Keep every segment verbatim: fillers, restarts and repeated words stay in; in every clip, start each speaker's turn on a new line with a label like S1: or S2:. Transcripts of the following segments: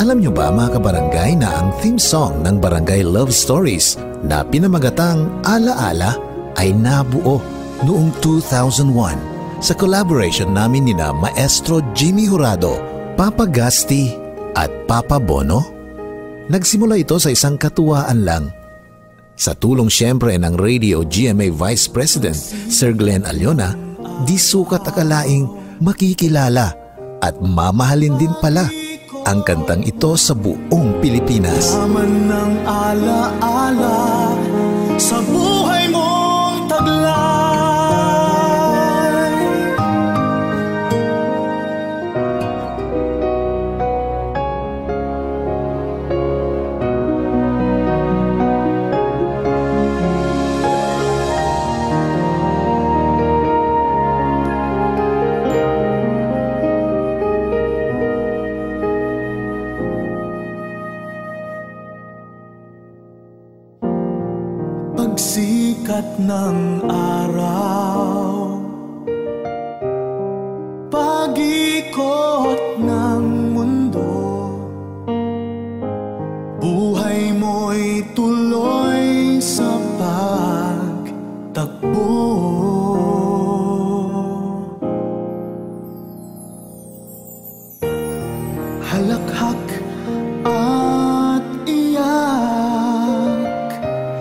S1: Alam nyo ba mga kabarangay na ang theme song ng Barangay Love Stories na pinamagatang Ala-Ala ay nabuo noong two thousand one sa collaboration namin nina Maestro Jimmy Jurado, Papa Gasti at Papa Bono? Nagsimula ito sa isang katuwaan lang. Sa tulong siyempre ng Radio G M A Vice President Sir Glenn Aliona, di sukat akalaing makikilala at mamahalin din pala ang kantang ito sa buong Pilipinas.
S2: Yaman ng ala-ala sa buhay mong taglay. Pagsikat ng araw, pag-ikot ng mundo, buhay mo'y tuloy sa pagtakbo. Halakhak at iyak,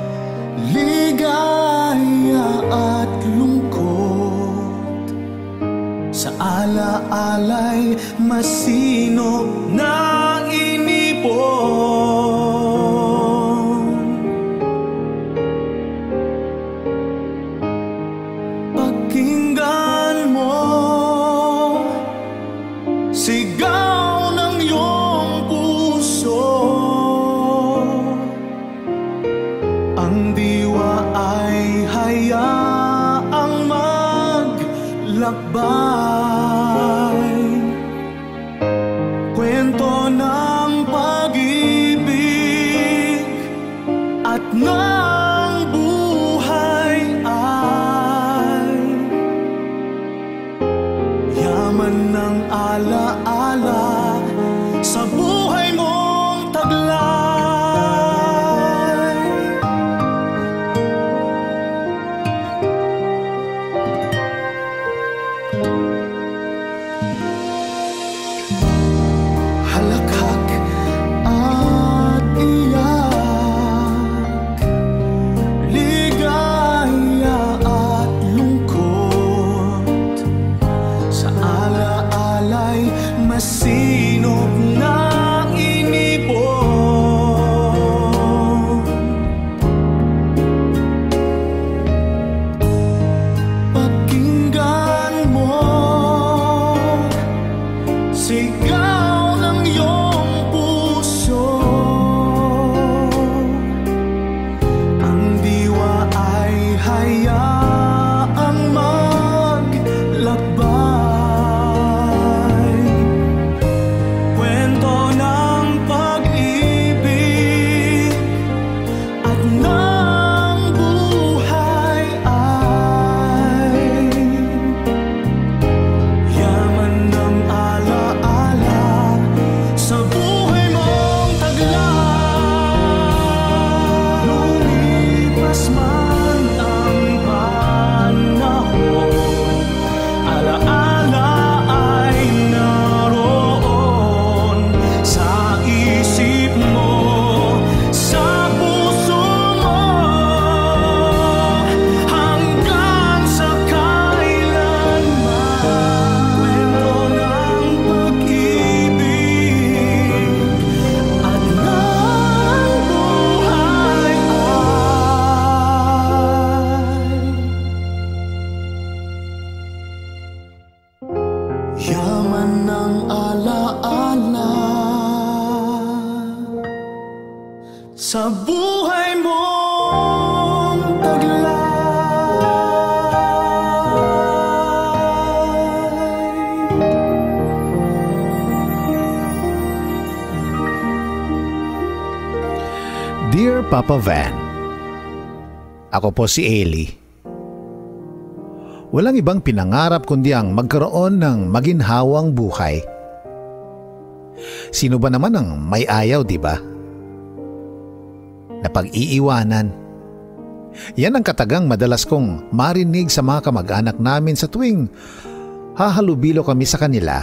S2: ligaya at lungkot, sa ala-alay masinop na inipon. Pakinggan mo sigaw ng iyong puso, ang diwa ay hayaang maglakbay. Kwento ng pag-ibig at ng buhay ay yaman ng ala-ala sa buhay mong taglay. Halakhak at iyak, ligaya at lungkot, sa ala-alay masinop na inipon. Pakinggan mo sigaw ng iyong puso, ang diwa ay hayaang maglakbay. Kwento ng pag-ibig at ng buhay ay yaman ng ala-ala sa buhay mong taglay. Lumipas man ang panahon, ala-ala ay naroon sa isip mo, sa puso mo, hanggang sa kailanman. Kwento ng pag-ibig at ng buhay ay yaman ng ala-ala sa buhay mong taglay.
S1: Dear Papa Van, ako po si Eli. Walang ibang pinangarap kundi ang magkaroon ng maginhawang buhay. Sino ba naman ang may ayaw, di ba? Na pag-iiwanan. Yan ang katagang madalas kong marinig sa mga kamag-anak namin sa tuwing hahalubilo kami sa kanila.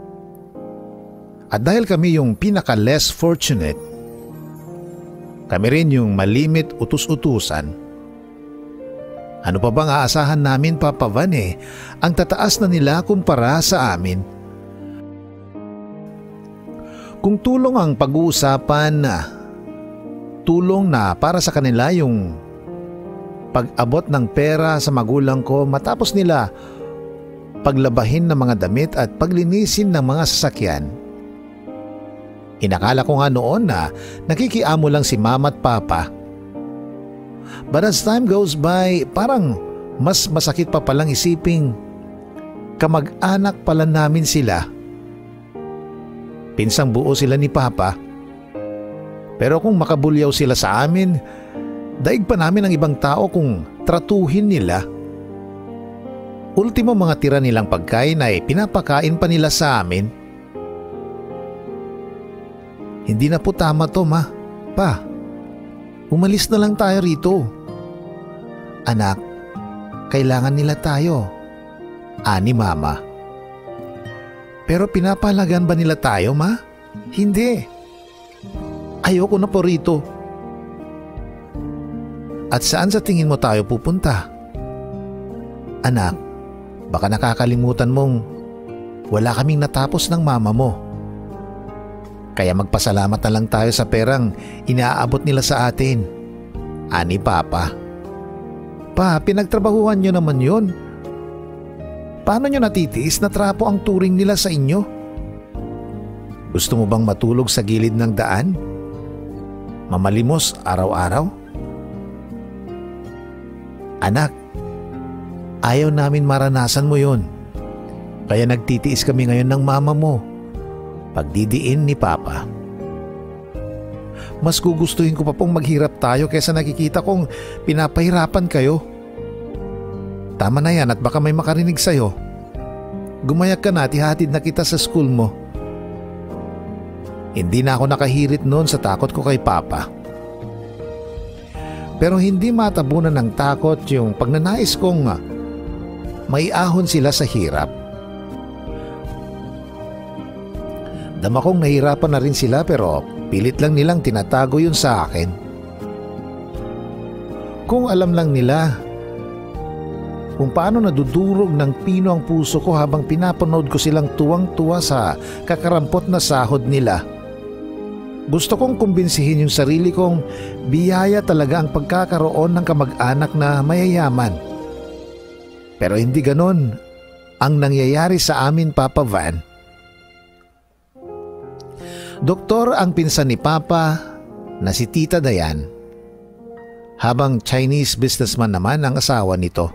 S1: At dahil kami yung pinaka-less fortunate, kami rin yung malimit utus-utusan. Ano pa bang aasahan namin, Papa Van eh? Ang tataas na nila kumpara sa amin. Kung tulong ang pag-uusapan, tulong na para sa kanila yung pag-abot ng pera sa magulang ko matapos nila paglabahin ng mga damit at paglinisin ng mga sasakyan. Inakala ko nga noon na nakikiamo lang si Mama at Papa. But as time goes by, parang mas masakit pa palang isiping kamag-anak pala namin sila. Pinsang buo sila ni Papa. Pero kung makabulyaw sila sa amin, daig pa namin ang ibang tao kung tratuhin nila. Ultimo mga tira nilang pagkain ay pinapakain pa nila sa amin. Hindi na po tama to, Ma. Pa, umalis na lang tayo rito. Anak, kailangan nila tayo. Ani Mama. Pero pinapahalagan ba nila tayo, Ma? Hindi. Ayoko na po rito. At saan sa tingin mo tayo pupunta? Anak, baka nakakalimutan mong wala kaming natapos ng mama mo. Kaya magpasalamat na lang tayo sa perang inaabot nila sa atin. Ani Papa. Pa, pinagtrabahuhan nyo naman yun. Paano nyo natitiis na trapo ang turing nila sa inyo? Gusto mo bang matulog sa gilid ng daan? Mamalimos araw-araw? Anak, ayaw namin maranasan mo yun. Kaya nagtitiis kami ngayon ng mama mo. Pagdidiin ni Papa. Mas gugustuhin ko pa pong maghirap tayo kaysa nakikita kong pinapahirapan kayo. Tama na yan at baka may makarinig sa'yo. Gumayak ka na at ihatid na kita sa school mo. Hindi na ako nakahirit noon sa takot ko kay Papa. Pero hindi matabunan ng takot yung pagnanais kong maiahon sila sa hirap. Dama kong nahirapan na rin sila pero pilit lang nilang tinatago yun sa akin. Kung alam lang nila kung paano nadudurog ng pino ang puso ko habang pinapanood ko silang tuwang-tuwa sa kakarampot na sahod nila. Gusto kong kumbinsihin yung sarili kong biyaya talaga ang pagkakaroon ng kamag-anak na mayayaman. Pero hindi ganon ang nangyayari sa amin, Papa Van. Doktor ang pinsan ni Papa na si Tita Dayan, habang Chinese businessman naman ang asawa nito.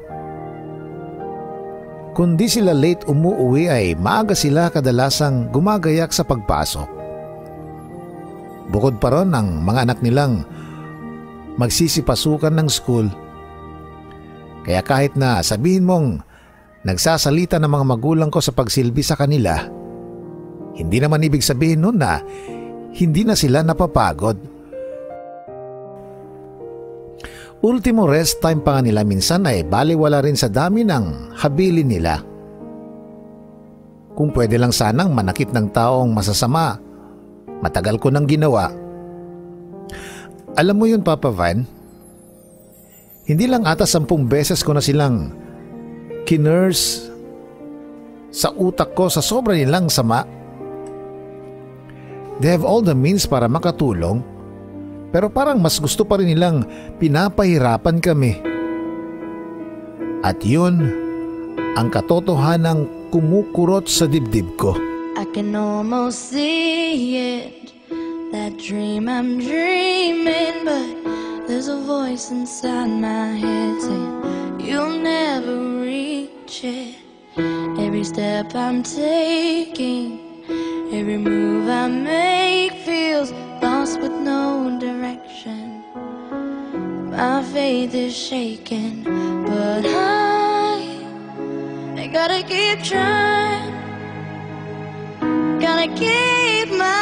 S1: Kung di sila late umuuwi ay maaga sila kadalasang gumagayak sa pagpasok. Bukod pa ron ang mga anak nilang magsisipasukan ng school. Kaya kahit na sabihin mong nagsasalita ng mga magulang ko sa pagsilbi sa kanila, hindi naman ibig sabihin nun na hindi na sila napapagod. Ultimo rest time pa nga nila minsan ay baliwala rin sa dami ng habilin nila. Kung pwede lang sanang manakit ng taong masasama, matagal ko nang ginawa. Alam mo yun, Papa Van, hindi lang ata sampung beses ko na silang kinurse sa utak ko sa sobra nilang sama. They have all the means para makatulong, pero parang mas gusto pa rin nilang pinapahirapan kami. At yun ang katotohanang kumukurot sa dibdib ko.
S3: I can almost see it, that dream I'm dreaming, but there's a voice inside my head saying you'll never reach it. Every step I'm taking, every move I make feels lost with no direction. My faith is shaking, but I, I gotta keep trying. Gotta keep my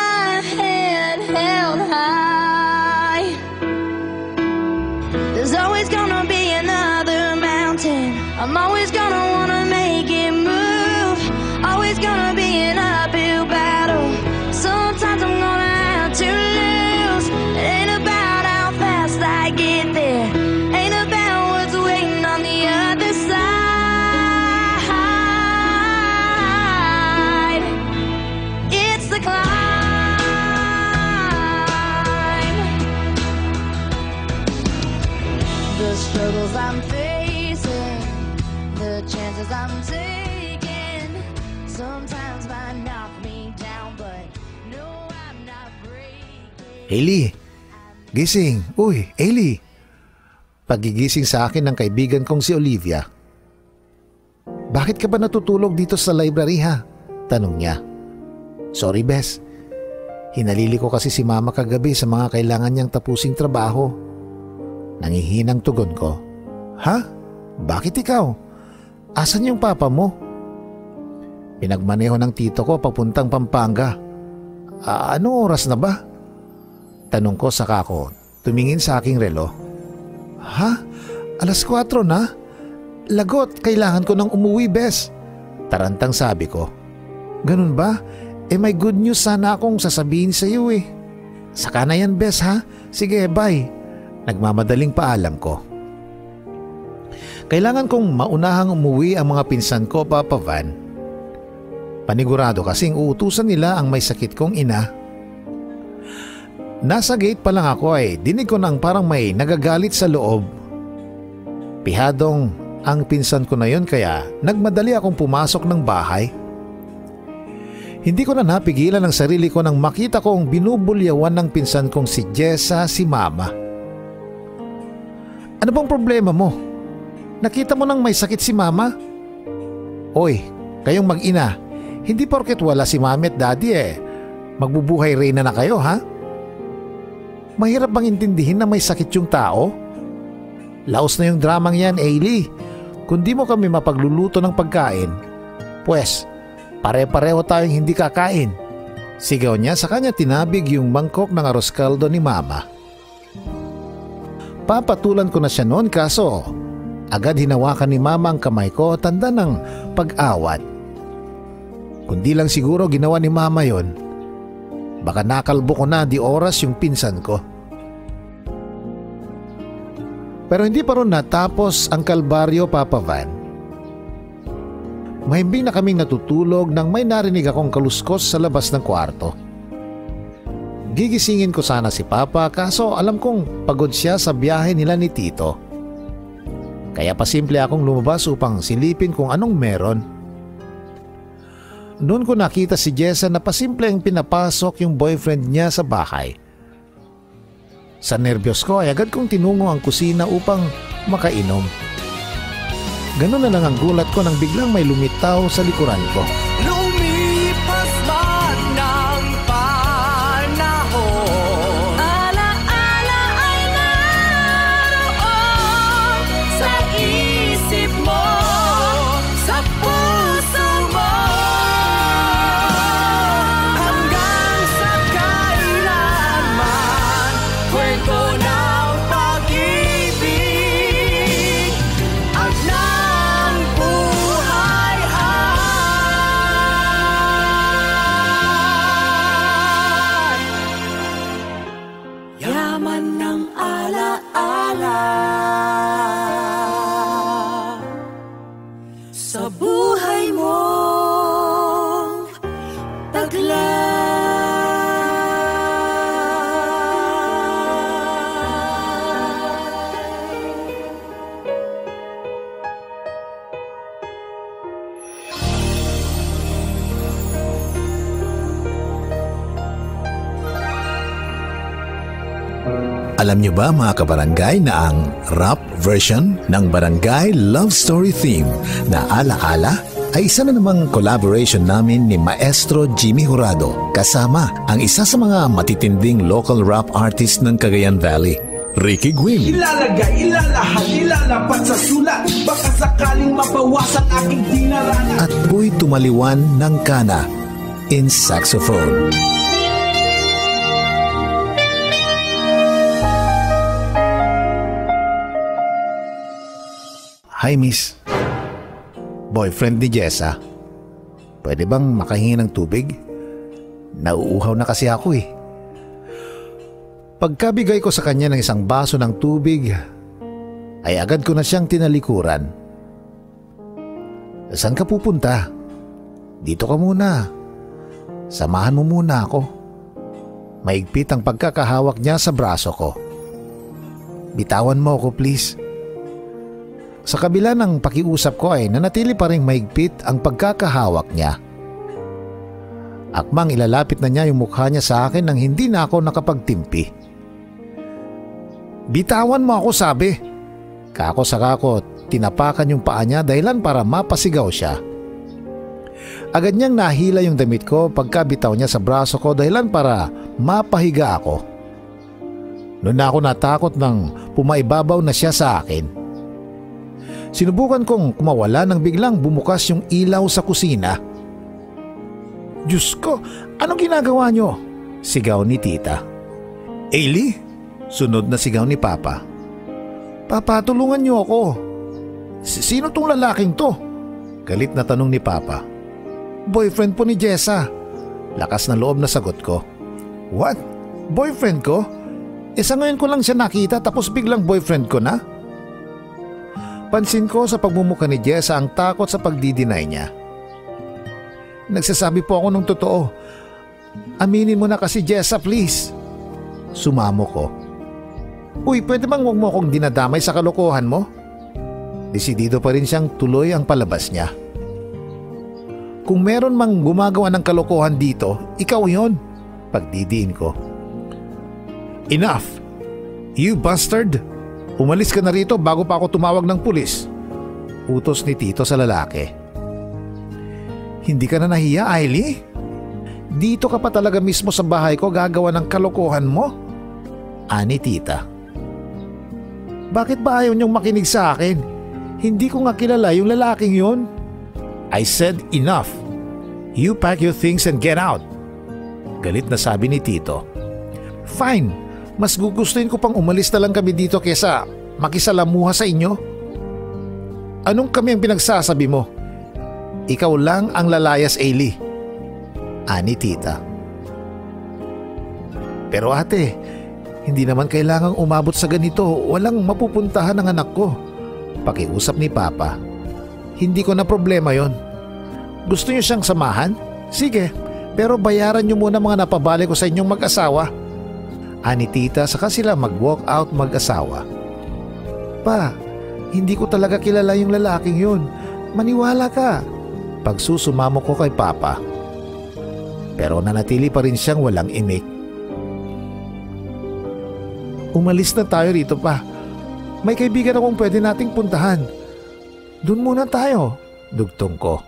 S3: the struggles I'm facing, the chances I'm taking, sometimes might knock me down, but no, I'm not breaking.
S1: Hailey, gising. Uy, Hailey. Pagigising sa akin ng kaibigan kong si Olivia. Bakit ka ba natutulog dito sa library ha? Tanong niya. Sorry Bes, hinalili ko kasi si Mama kagabi sa mga kailangan niyang tapusing trabaho. Nangihinang tugon ko. Ha? Bakit ikaw? Asan yung papa mo? Pinagmaneho ng tito ko papuntang Pampanga. Ah, anong oras na ba? Tanong ko saka ko, tumingin sa aking relo. Ha? Alas kwatro na? Lagot, kailangan ko nang umuwi, Bes. Tarantang sabi ko. Ganun ba? Eh may good news sana akong sasabihin sa iyo eh. Saka na yan, Bes ha? Sige, bye. Nagmamadaling paalam ko. Kailangan kong maunahang umuwi ang mga pinsan ko, Papa Van. Panigurado kasing uutusan nila ang may sakit kong ina. Nasa gate pa lang ako ay dinig ko nang parang may nagagalit sa loob. Pihadong ang pinsan ko na yon kaya nagmadali akong pumasok ng bahay. Hindi ko na napigilan ang sarili ko nang makita kong binubulyawan ng pinsan kong si Jessa si Mama. Ano bang problema mo? Nakita mo nang may sakit si Mama? Oy, kayong mag-ina, hindi porket wala si Mami at Daddy eh, magbubuhay reyna na kayo ha? Mahirap bang intindihin na may sakit yung tao? Laos na yung dramang yan, Hailey. Kung di mo kami mapagluluto ng pagkain, pues pare-pareho tayong hindi kakain. Sigaw niya sa kanya tinabig yung mangkok ng arroz caldo ni Mama. Papatulan ko na siya noon kaso agad hinawakan ni Mama ang kamay ko tanda ng pag-awat. Kundi lang siguro ginawa ni Mama yon, baka nakalbo ko na di oras yung pinsan ko. Pero hindi pa rin natapos ang kalbaryo, Papa Van. Mahimbing na kaming natutulog nang may narinig akong kaluskos sa labas ng kwarto. Gigisingin ko sana si Papa kaso alam kong pagod siya sa biyahe nila ni Tito. Kaya pasimple akong lumabas upang silipin kung anong meron. Noon ko nakita si Jessa na pasimpleng pinapasok yung boyfriend niya sa bahay. Sa nervyos ko ay agad kong tinungo ang kusina upang makainom. Ganun na lang ang gulat ko nang biglang may lumitaw sa likuran ko.
S2: Lumipas man ng panahon,
S3: Ala-ala ay naroon sa isip mo,
S2: sa puso mo, hanggang sa kailanman, kwento ng pag-ibig at ng buhay ay yaman ng ala-ala sa buhay mong taglay.
S1: Alam niyo ba mga kabarangay na ang rap version ng Barangay Love Story Theme na Ala-Ala ay isa na namang collaboration namin ni Maestro Jimmy Jurado kasama ang isa sa mga matitinding local rap artist ng Cagayan Valley, Ricky Gwynn.
S2: Ilalagay, ilalahad, ilalapat sa sulat, baka sakaling mabawasan aking dinaranan.
S1: At Boy Tumaliwan ng Kana in saxophone. Hi Miss, boyfriend ni Jessa. Pwede bang makahingi ng tubig? Nauuhaw na kasi ako eh. Pagkabigay ko sa kanya ng isang baso ng tubig, ay agad ko na siyang tinalikuran. Saan ka pupunta? Dito ka muna. Samahan mo muna ako. Maigpit ang pagkakahawak niya sa braso ko. Bitawan mo ako please. Sa kabila ng pakiusap ko ay nanatili pa ring mahigpit ang pagkakahawak niya. Akmang ilalapit na niya yung mukha niya sa akin nang hindi na ako nakapagtimpi. Bitawan mo ako, sabi. Kako sa kako, tinapakan yung paa niya dahilan para mapasigaw siya. Agad niyang nahila yung damit ko pagkabitaw niya sa braso ko dahilan para mapahiga ako. Noon na ako natakot nang pumaibabaw na siya sa akin. Sinubukan kong kumawala nang biglang bumukas yung ilaw sa kusina. Diyos ko, anong ginagawa niyo? Sigaw ni tita. Ailey? Sunod na sigaw ni Papa. Papa, tulungan niyo ako. Sino tong lalaking to? Galit na tanong ni Papa. Boyfriend po ni Jessa. Lakas na loob na sagot ko. What? Boyfriend ko? E sa ngayon ko lang siya nakita tapos biglang boyfriend ko na? Pansin ko sa pagmumukha ni Jessa ang takot sa pagdi-deny niya. Nagsasabi po ako ng totoo. Aminin mo na kasi, Jessa, please. Sumamo ko. Uy, pwede bang huwag mo akong dinadamay sa kalokohan mo? Desidido pa rin siyang tuloy ang palabas niya. Kung meron mang gumagawa ng kalokohan dito, ikaw yon. Pagdidiin ko. Enough! You bastard! Umalis ka na rito bago pa ako tumawag ng pulis. Utos ni Tito sa lalaki. Hindi ka na nahiya, Ailey? Dito ka pa talaga mismo sa bahay ko gagawa ng kalokohan mo? Ani tita. Bakit ba ayaw niyong makinig sa akin? Hindi ko nga kilala yung lalaking yun. I said enough. You pack your things and get out. Galit na sabi ni Tito. Fine, mas gugustuhin ko pang umalis na lang kami dito kesa makisalamuha sa inyo. Anong kami ang pinagsasabi mo? Ikaw lang ang lalayas, Ailey. Ani tita. Pero ate, hindi naman kailangang umabot sa ganito. Walang mapupuntahan ng anak ko. Pakiusap ni Papa. Hindi ko na problema yon. Gusto niyo siyang samahan? Sige, pero bayaran niyo muna mga napabali ko sa inyong mag-asawa. Ani tita saka sila mag-walk out mag-asawa. Pa, hindi ko talaga kilala yung lalaking yun. Maniwala ka. Pagsusumamo ko kay Papa. Pero nanatili pa rin siyang walang imik. Umalis na tayo rito pa. May kaibigan akong pwede nating puntahan. Doon muna tayo, dugtong ko.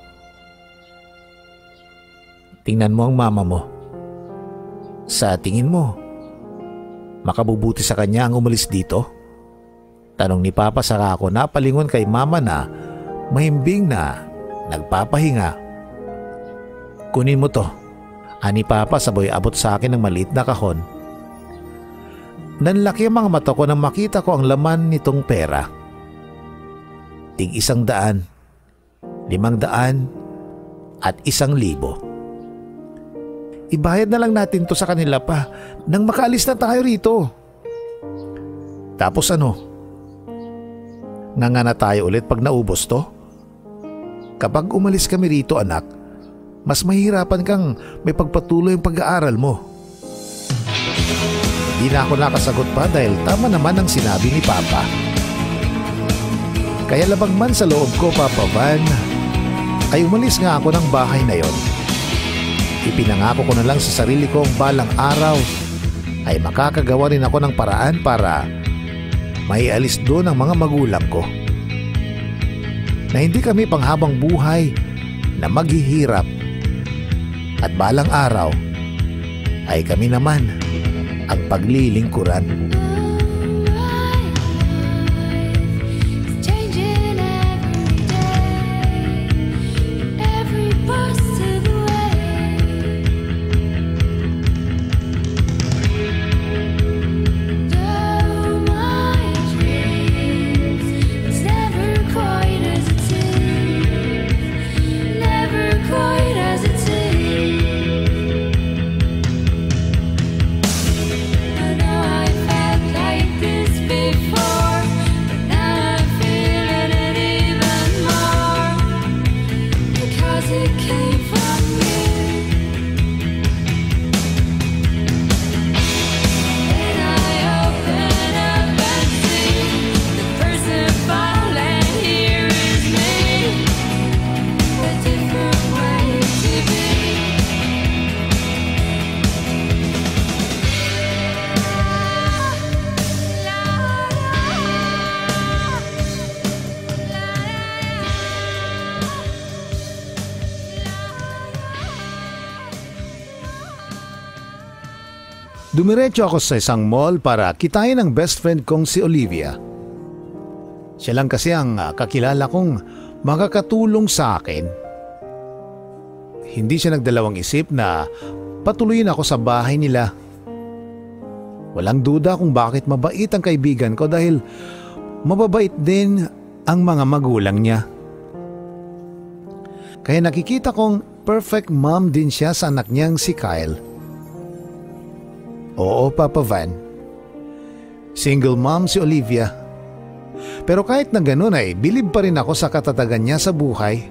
S1: Tingnan mo ang mama mo. Sa tingin mo, makabubuti sa kanya ang umalis dito? Tanong ni Papa saka ako napalingon kay mama na mahimbing na nagpapahinga. Kunin mo to. Ani Papa sabay abot sa akin ng maliit na kahon. Nanlaki ang mga mata ko nang makita ko ang laman nitong pera. Tig isang daan, limang daan, at isang libo. Ibayad na lang natin to sa kanila pa nang makaalis na tayo rito. Tapos ano? Nganga na tayo ulit pag naubos to? Kapag umalis kami rito, anak, mas mahihirapan kang may pagpatuloy ang pag-aaral mo. Di na ako nakasagot pa dahil tama naman ang sinabi ni Papa. Kaya labang man sa loob ko, Papa Van, ay umalis nga ako ng bahay na yon. Ipinangako ko na lang sa sarili ko ang balang araw ay makakagawa rin ako ng paraan para maialis doon ang mga magulang ko. Na hindi kami panghabang buhay na maghihirap at balang araw ay kami naman ang paglilingkuran.
S3: I know I've had
S1: Dumiretso ako sa isang mall para kitain ang best friend kong si Olivia. Siya lang kasi ang kakilala kong makakatulong sa akin. Hindi siya nagdalawang isip na patuloyin ako sa bahay nila. Walang duda kung bakit mabait ang kaibigan ko dahil mababait din ang mga magulang niya. Kaya nakikita kong perfect mom din siya sa anak niyang si Kyle. Oo, Papa Van. Single mom si Olivia. Pero kahit na ganun ay bilib pa rin ako sa katatagan niya sa buhay.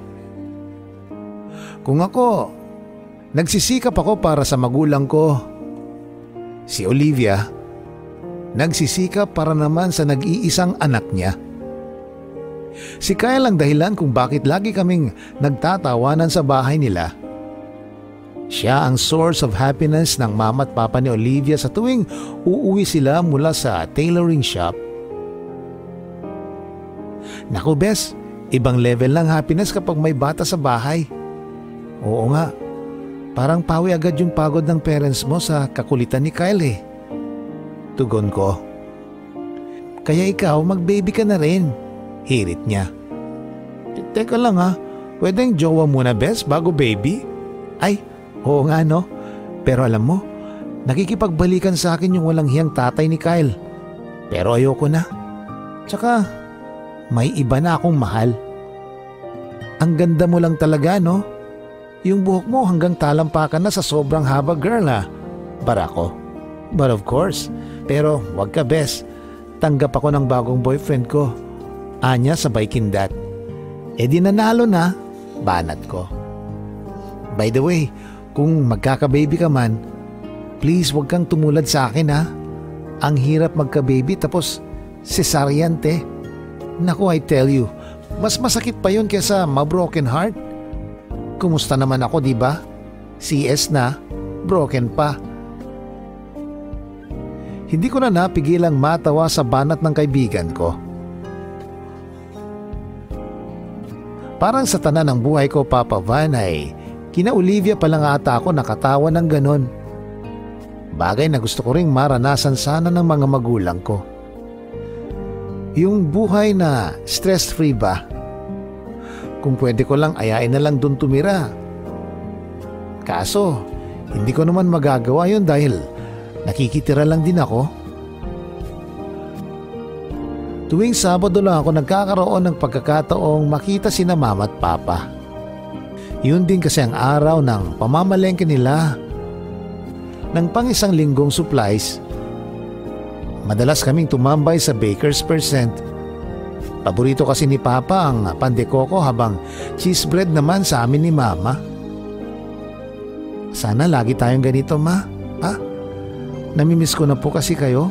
S1: Kung ako, nagsisikap ako para sa magulang ko, si Olivia, nagsisikap para naman sa nag-iisang anak niya. Si Kyle ang dahilan kung bakit lagi kaming nagtatawanan sa bahay nila. Siya ang source of happiness ng mama at papa ni Olivia sa tuwing uuwi sila mula sa tailoring shop. Naku bes, ibang level ng happiness kapag may bata sa bahay. Oo nga, parang pawi agad yung pagod ng parents mo sa kakulitan ni Kyle eh. Tugon ko. Kaya ikaw mag-baby ka na rin, hirit niya. Teka lang ha, pwedeng jowa muna bes bago baby? Ay, oo nga no, pero alam mo, nakikipagbalikan sa akin yung walang hiyang tatay ni Kyle. Pero ayoko na. Tsaka, may iba na akong mahal. Ang ganda mo lang talaga no? Yung buhok mo hanggang talampakan na sa sobrang haba girl ha. Barako. But of course, pero wag ka bes. Tanggap ako ng bagong boyfriend ko. Anya sabay kindat. E di nanalo na, banat ko. By the way, kung magkaka-baby ka man, please wag kang tumulad sa akin ha. Ang hirap magka-baby tapos cesarean te. Naku, I tell you, mas masakit pa yun kesa ma-broken heart. Kumusta naman ako, di ba? C S na, broken pa. Hindi ko na napigilang matawa sa banat ng kaibigan ko. Parang sa tanan ng buhay ko, Papa Van, ay kina Olivia pa lang ata ako nakatawa ng ganon. Bagay na gusto ko ring maranasan sana ng mga magulang ko. Yung buhay na stress-free ba? Kung pwede ko lang ayain na lang dun tumira. Kaso, hindi ko naman magagawa yun dahil nakikitira lang din ako. Tuwing Sabado lang ako nagkakaroon ng pagkakataong makita sina mama at papa. Yun din kasi ang araw ng pamamalengke nila ng pang isang linggong supplies. Madalas kaming tumambay sa Baker's Percent. Paborito kasi ni Papa ang pandekoko habang cheese bread naman sa amin ni Mama. Sana lagi tayong ganito, Ma. Ha? Namimiss ko na po kasi kayo.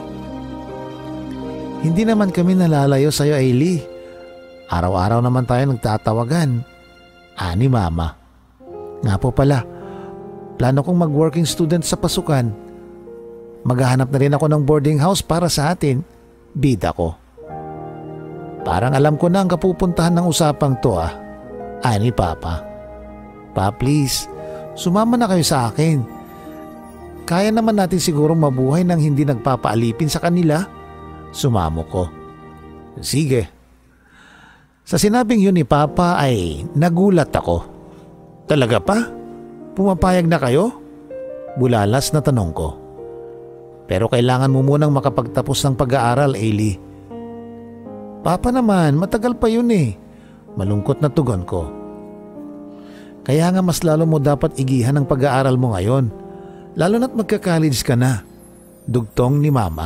S1: Hindi naman kami nalalayo sa'yo, Ailey. Araw-araw naman tayo nagtatawagan. Ani Mama. Nga po pala, plano kong mag-working student sa pasukan. Maghahanap na rin ako ng boarding house para sa atin. Bida ko. Parang alam ko na ang kapupuntahan ng usapang to ah. Ani Papa. Pa please, sumama na kayo sa akin. Kaya naman natin siguro mabuhay nang hindi nagpapaalipin sa kanila. Sumamo ko. Sige. Sa sinabing yun ni Papa ay nagulat ako. Talaga pa? Pumapayag na kayo? Bulalas na tanong ko. Pero kailangan mo munang makapagtapos ng pag-aaral, Ailey. Papa naman, matagal pa yun eh. Malungkot na tugon ko. Kaya nga mas lalo mo dapat igihan ang pag-aaral mo ngayon. Lalo na't magka-college ka na. Dugtong ni Mama.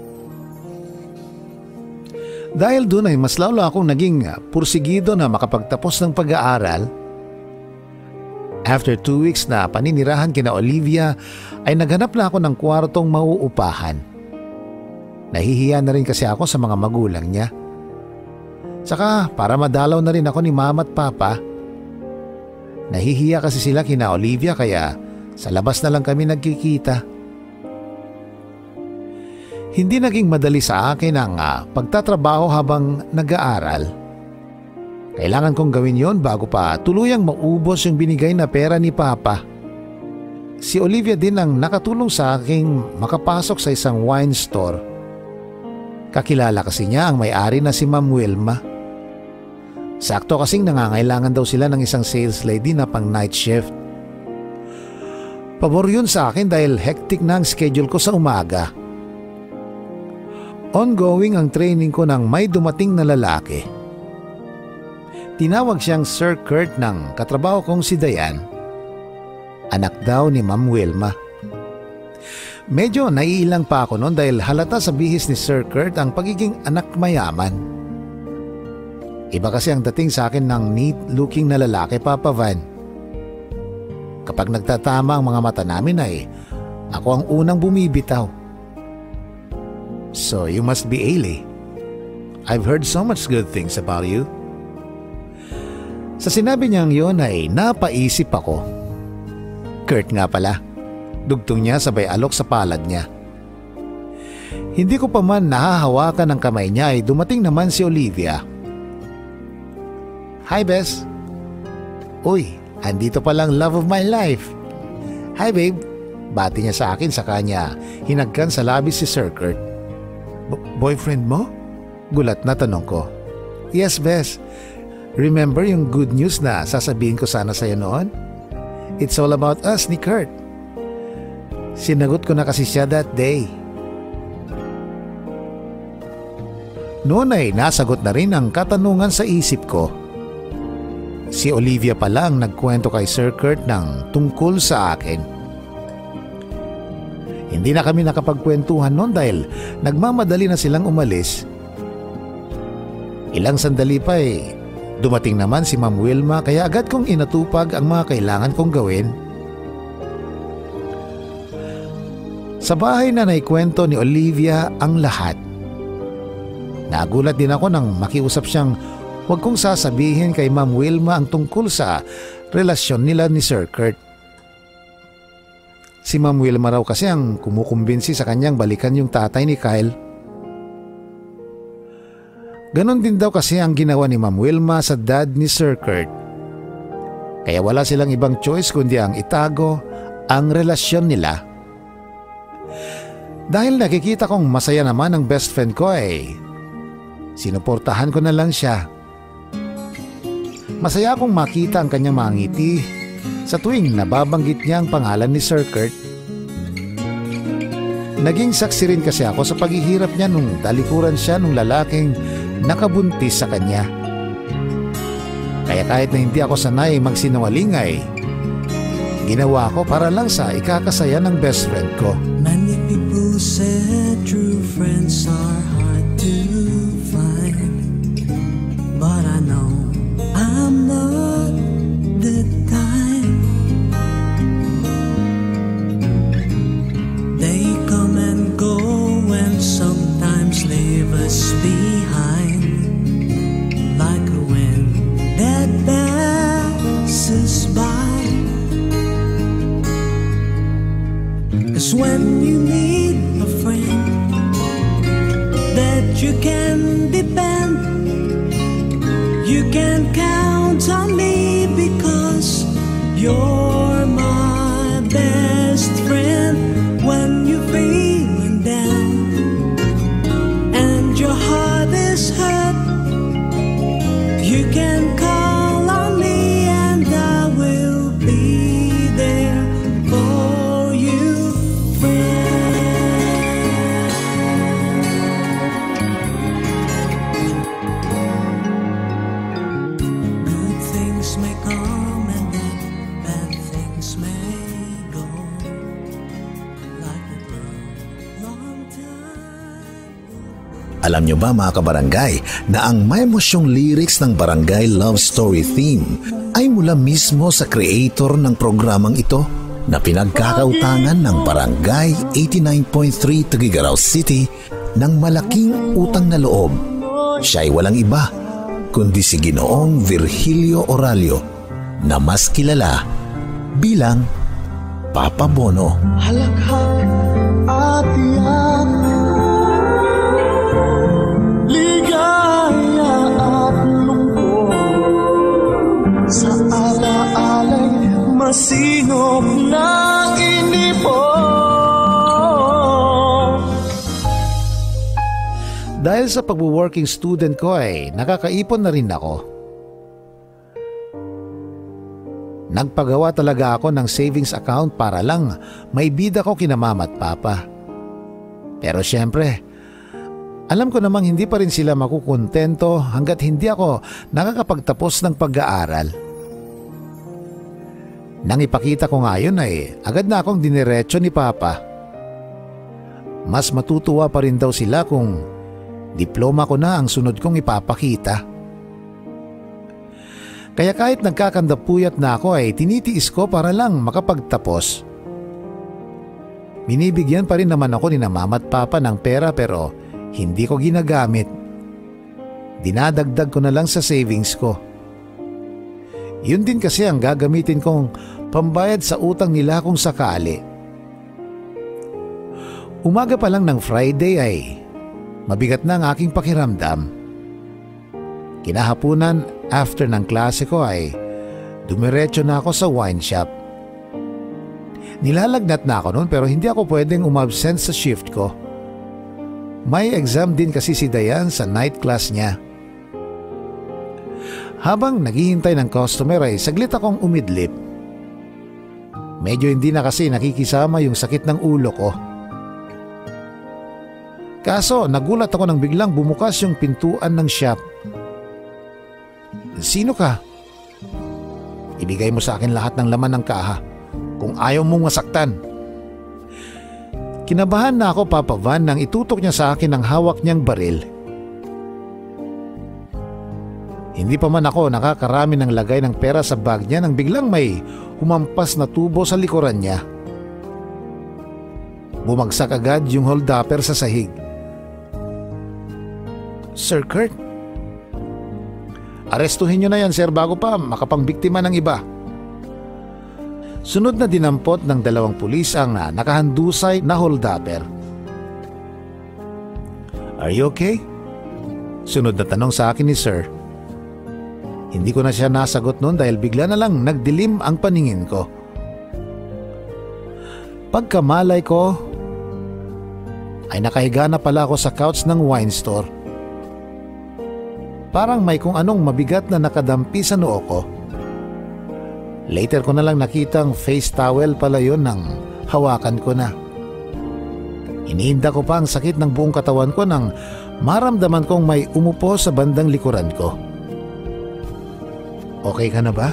S1: Dahil doon ay mas lalo akong naging pursigido na makapagtapos ng pag-aaral. After two weeks na paninirahan kina Olivia ay naghanap na ako ng kwartong mauupahan. Nahihiya na rin kasi ako sa mga magulang niya. Saka para madalaw na rin ako ni Mama at Papa. Nahihiya kasi sila kina Olivia kaya sa labas na lang kami nagkikita. Hindi naging madali sa akin ang uh, pagtatrabaho habang nag-aaral. Kailangan kong gawin yon bago pa tuluyang maubos yung binigay na pera ni Papa. si Olivia din ang nakatulong sa aking makapasok sa isang wine store. Kakilala kasi niya ang may-ari na si Ma'am Wilma. Sakto kasing nangangailangan daw sila ng isang sales lady na pang night shift. Pabor yun sa akin dahil hectic na ang schedule ko sa umaga. Ongoing ang training ko nang may dumating na lalaki. Tinawag siyang Sir Kurt ng katrabaho kong si Diane. Anak daw ni Ma'am Wilma. Medyo naiilang pa ako noon dahil halata sa bihis ni Sir Kurt ang pagiging anak mayaman. Iba kasi ang dating sa akin ng neat-looking na lalaki, Papa Van. Kapag nagtatama ang mga mata namin ay ako ang unang bumibitaw. So you must be Ailey. I've heard so much good things about you. Sa sinabi niyang yun ay napaisip ako. Kurt nga pala. Dugtong niya sabay alok sa palad niya. Hindi ko pa man nahahawakan ng kamay niya ay dumating naman si Olivia. Hi, Bes. Uy, andito palang love of my life. Hi, babe. Bati niya sa akin sa kanya. Hinagkan sa labis si Sir Kurt. Boyfriend mo? Gulat na tanong ko. Yes, Bes. Remember yung good news na sasabihin ko sana sa'yo noon? It's all about us ni Kurt. Sinagot ko na kasi siya that day. Noon ay nasagot na rin ang katanungan sa isip ko. Si Olivia pa lang nagkwento kay Sir Kurt ng tungkol sa akin. Hindi na kami nakapagkwentuhan noon dahil nagmamadali na silang umalis. Ilang sandali pa eh, dumating naman si Ma'am Wilma kaya agad kong inatupag ang mga kailangan kong gawin. Sa bahay na naikwento ni Olivia ang lahat. Nagulat din ako nang makiusap siyang huwag kong sasabihin kay Ma'am Wilma ang tungkol sa relasyon nila ni Sir Kurt. Si Ma'am Wilma raw kasi ang kumukumbinsi sa kanyang balikan yung tatay ni Kyle. Ganon din daw kasi ang ginawa ni Ma'am Wilma sa dad ni Sir Kurt. Kaya wala silang ibang choice kundi ang itago ang relasyon nila. Dahil nakikita kong masaya naman ang best friend ko ay sinuportahan ko na lang siya. Masaya akong makita ang kanyang mga ngiti sa tuwing nababanggit niya ang pangalan ni Sir Kurt. Naging saksi rin kasi ako sa paghihirap niya nung talikuran siya nung lalaking nakabuntis sa kanya. Kaya kahit na hindi ako sanay magsinungaling ay ginawa ko para lang sa ikakasaya ng best friend ko.
S4: Many people said true friends are hard to find, but I know I'm not the kind. They come and go and sometimes leave us behind, like a wind that passes by. 'Cause when you need a friend that you can depend, you can count on me because you're my best friend. When you're feeling down and your heart is hurt, you can call on me and I will be there for you, friend. Good things may come and then bad things may go, like a long time.
S1: Alam nyo ba mga kabarangay na ang may emosyong lyrics ng Barangay Love Story theme ay mula mismo sa creator ng programang ito na pinagkakautangan ng Barangay eighty-nine point three Tuguegarao City ng malaking utang na loob. Siya ay walang iba kundi si Ginoong Virgilio Oralio na mas kilala bilang Papa Bono.
S2: Halakhak at iyak, ligaya at lungkot, sa alaala'y masinop na
S1: Dahil sa pag-working student ko ay nakakaipon na rin ako. Nagpagawa talaga ako ng savings account para lang may bida ko kina mama at papa. Pero syempre, alam ko namang hindi pa rin sila makukontento hanggat hindi ako nakakapagtapos ng pag-aaral. Nang ipakita ko nga yun ay agad na akong diniretso ni papa. Mas matutuwa pa rin daw sila kung diploma ko na ang sunod kong ipapakita. Kaya kahit nagkakandapuyat na ako ay tinitiis ko para lang makapagtapos. Binibigyan pa rin naman ako ni na mama at papa ng pera pero hindi ko ginagamit. Dinadagdag ko na lang sa savings ko. Yun din kasi ang gagamitin kong pambayad sa utang nila kung sakali. Umaga pa lang ng Friday ay mabigat na ang aking pakiramdam. Kinahapunan after ng klase ko ay dumiretso na ako sa wine shop. Nilalagnat na ako noon pero hindi ako pwedeng umabsent sa shift ko. May exam din kasi si Dayan sa night class niya. Habang naghihintay ng customer ay saglit akong umidlip. Medyo hindi na kasi nakikisama yung sakit ng ulo ko. Kaso nagulat ako nang biglang bumukas yung pintuan ng shop. Sino ka? Ibigay mo sa akin lahat ng laman ng kaha kung ayaw mong masaktan. Kinabahan na ako, Papa Van, nang itutok niya sa akin ang hawak niyang baril. Hindi pa man ako nakakarami ng lagay ng pera sa bag niya nang biglang may humampas na tubo sa likuran niya. Bumagsak agad yung holdupper sa sahig. Sir Kurt? Arestuhin niyo na yan, sir, bago pa makapangbiktima ng iba. Sunod na dinampot ng dalawang pulis ang nakahandusay na holdupper. Are you okay? Sunod na tanong sa akin ni sir. Hindi ko na siya nasagot noon dahil bigla na lang nagdilim ang paningin ko. Pagkamalay ko ay nakahiga na pala ako sa couch ng wine store. Parang may kung anong mabigat na nakadampi sa noo ko. Later ko na lang nakitang face towel pala yun nang hawakan ko na. Iniinda ko pa ang sakit ng buong katawan ko nang maramdaman kong may umupo sa bandang likuran ko. Okay ka na ba?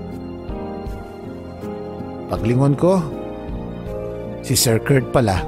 S1: Paglingon ko, si Sir Kurt pala.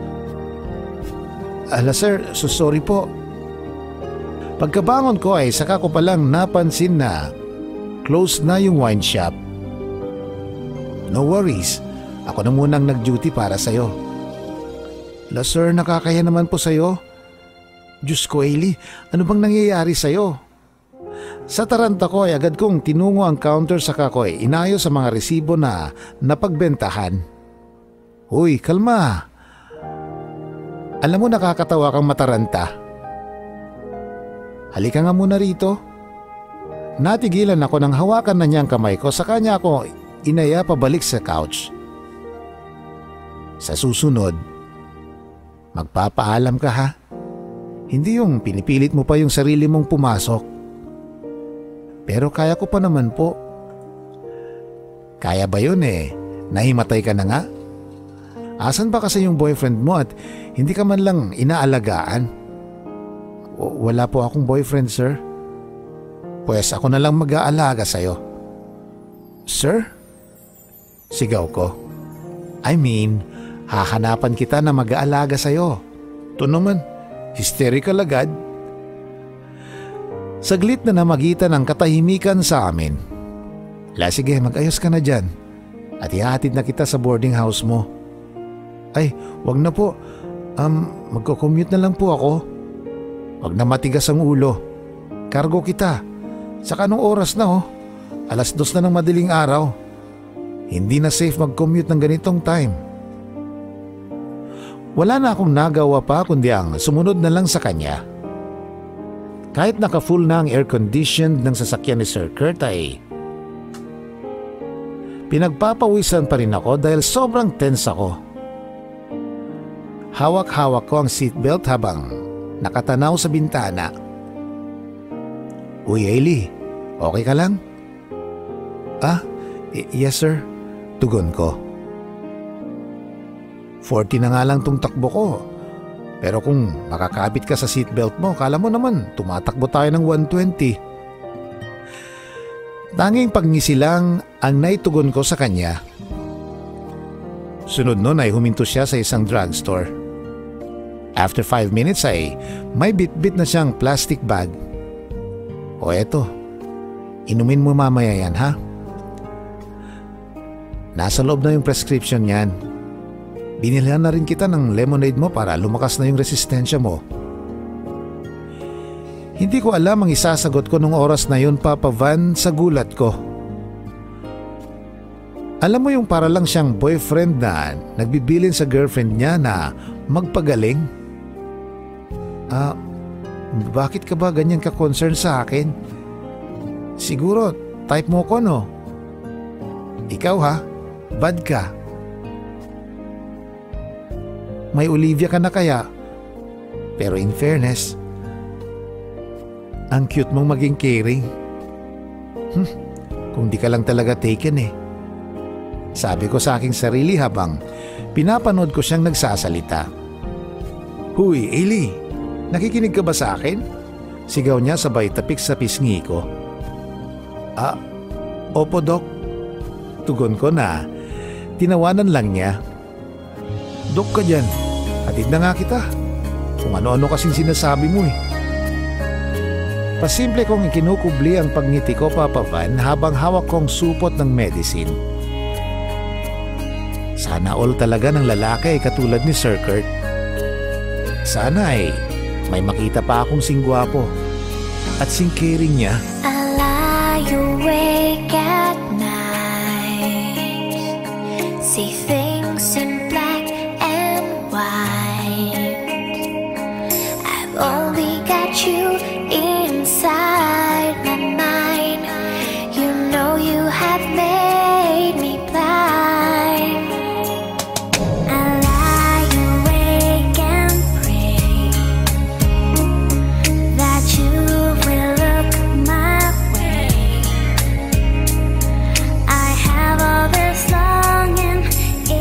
S1: Ala sir, so sorry po. Pagkabangon ko ay saka ko palang napansin na close na yung wine shop. No worries, ako na munang nag-duty para sa'yo. La sir, nakakaya naman po sa'yo. Diyos ko, Ailey, ano bang nangyayari sa'yo? Sa taranta ko ay agad kong tinungo ang counter saka ko ay inayos sa mga resibo na napagbentahan. Uy, kalma. Alam mo nakakatawa kang mataranta. Halika nga muna rito. Natigilan ako nang hawakan na niya ang kamay ko sa kanya ako inaya pabalik sa couch. Sa susunod, magpapaalam ka ha. Hindi yung pinipilit mo pa yung sarili mong pumasok. Pero kaya ko pa naman po. Kaya ba yun eh? Nahimatay ka na nga? Asan ba kasi yung boyfriend mo at hindi ka man lang inaalagaan? O, wala po akong boyfriend, sir. Pues ako na lang mag-aalaga sa'yo. Sir? Sigaw ko. I mean, hahanapan kita na mag-aalaga sa'yo. Ito naman, hysterical agad. Saglit na namagitan ang katahimikan sa amin. La sige, mag-ayos ka na dyan. At ihahatid na kita sa boarding house mo. Ay, wag na po. Um, magko-commute na lang po ako. Wag na matigas ang ulo. Cargo kita. Saka anong oras na oh? Alas dos na ng madaling araw. Hindi na safe mag-commute ng ganitong time. Wala na akong nagawa pa kundi ang sumunod na lang sa kanya. Kahit naka-full na ang air-conditioned ng sasakyan ni Sir Kurt ay pinagpapawisan pa rin ako dahil sobrang tense ako. Hawak-hawak ko ang seatbelt habang nakatanaw sa bintana. Uy, Ailey, okay ka lang? Ah, y- yes sir, tugon ko. forty na nga lang tong takbo ko. Pero kung makakabit ka sa seatbelt mo, kala mo naman tumatakbo tayo ng one twenty. Tanging pagngisi lang ang naitugon ko sa kanya. Sunod nun ay huminto siya sa isang drugstore. After five minutes ay may bit-bit na siyang plastic bag. O eto, inumin mo mamaya yan ha? Nasa loob na yung prescription niyan. Binilhan na rin kita ng lemonade mo para lumakas na yung resistensya mo. Hindi ko alam ang isasagot ko nung oras na yun, Papa Van, sa gulat ko. Alam mo yung para lang siyang boyfriend na nagbibilin sa girlfriend niya na magpagaling? Ah, bakit ka ba ganyan ka-concern sa akin? Siguro type mo ko, no? Ikaw ha? Bad ka? May Olivia ka na kaya? Pero in fairness, ang cute mong maging caring. Hmm, kung di ka lang talaga taken eh. Sabi ko sa aking sarili habang pinapanood ko siyang nagsasalita. Huy, Ailey, nakikinig ka ba sa akin? Sigaw niya sabay tapik sa pisngi ko. Ah, opo Dok. Tugon ko na tinawanan lang niya. Dok ka dyan, hatid na nga kita. Kung ano-ano kasing sinasabi mo eh. Pasimple kong ikinukubli ang pagngiti ko, Papa Van, habang hawak kong supot ng medicine. Sana all talaga ng lalaki ay katulad ni Sir Kurt. Sana ay may makita pa akong singwapo at singcaring niya.
S3: I lie awake at night, see things in black and white. I've only got you inside my mind. You know you have made me blind. I lie awake and pray that you will look my way. I have all this longing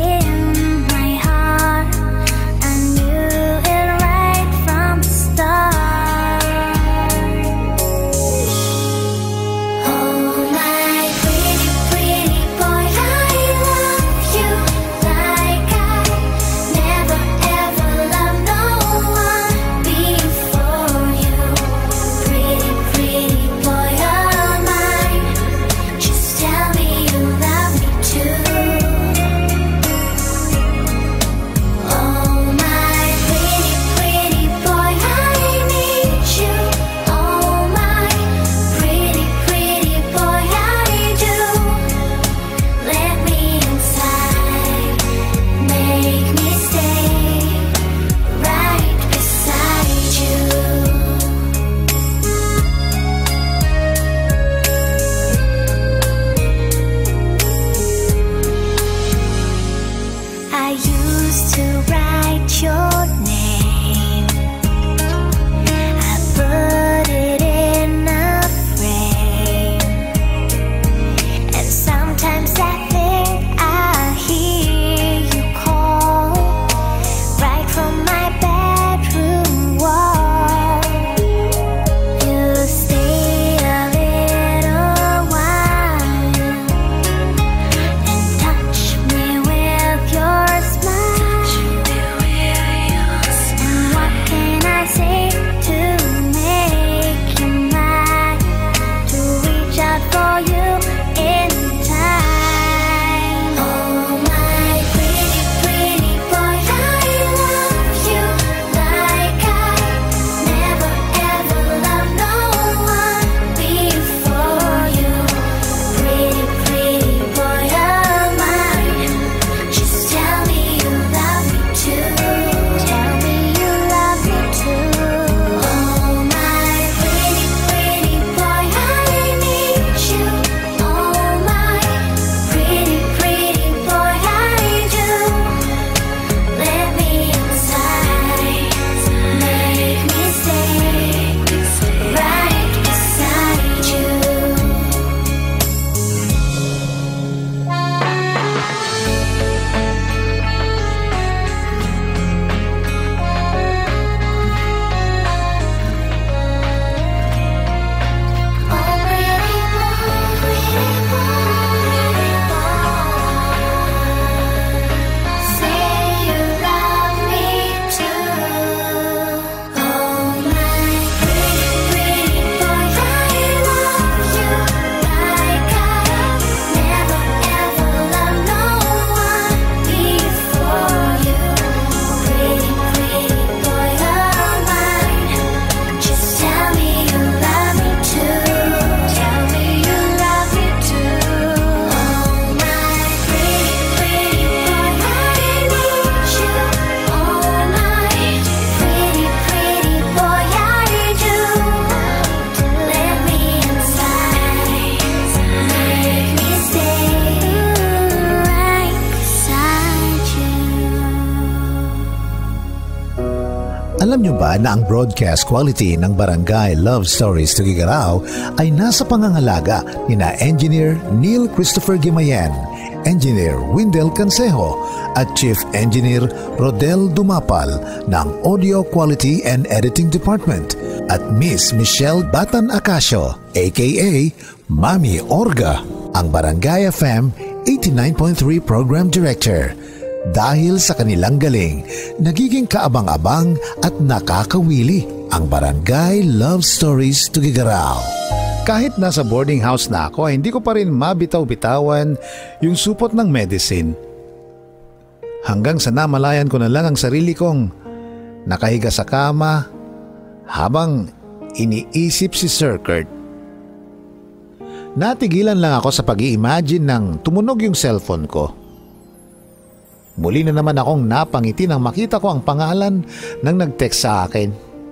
S1: Alam nyo ba na ang broadcast quality ng Barangay Love Stories Tugigaraw ay nasa pangangalaga ni na Engineer Neil Christopher Gimayan, Engineer Windel Cansejo at Chief Engineer Rodel Dumapal ng Audio Quality and Editing Department at Miss Michelle Batan Acasio aka Mami Orga, ang Barangay F M eighty-nine point three Program Director. Dahil sa kanilang galing, nagiging kaabang-abang at nakakawili ang Barangay Love Stories Tugigaraw. Kahit nasa boarding house na ako, hindi ko pa rin mabitaw-bitawan yung supot ng medicine. Hanggang sa namalayan ko na lang ang sarili kong nakahiga sa kama habang iniisip si Sir Kurt. Natigilan lang ako sa pag-i-imagine nang tumunog yung cellphone ko. Muli na naman akong napangiti nang makita ko ang pangalan ng nag-text sa akin.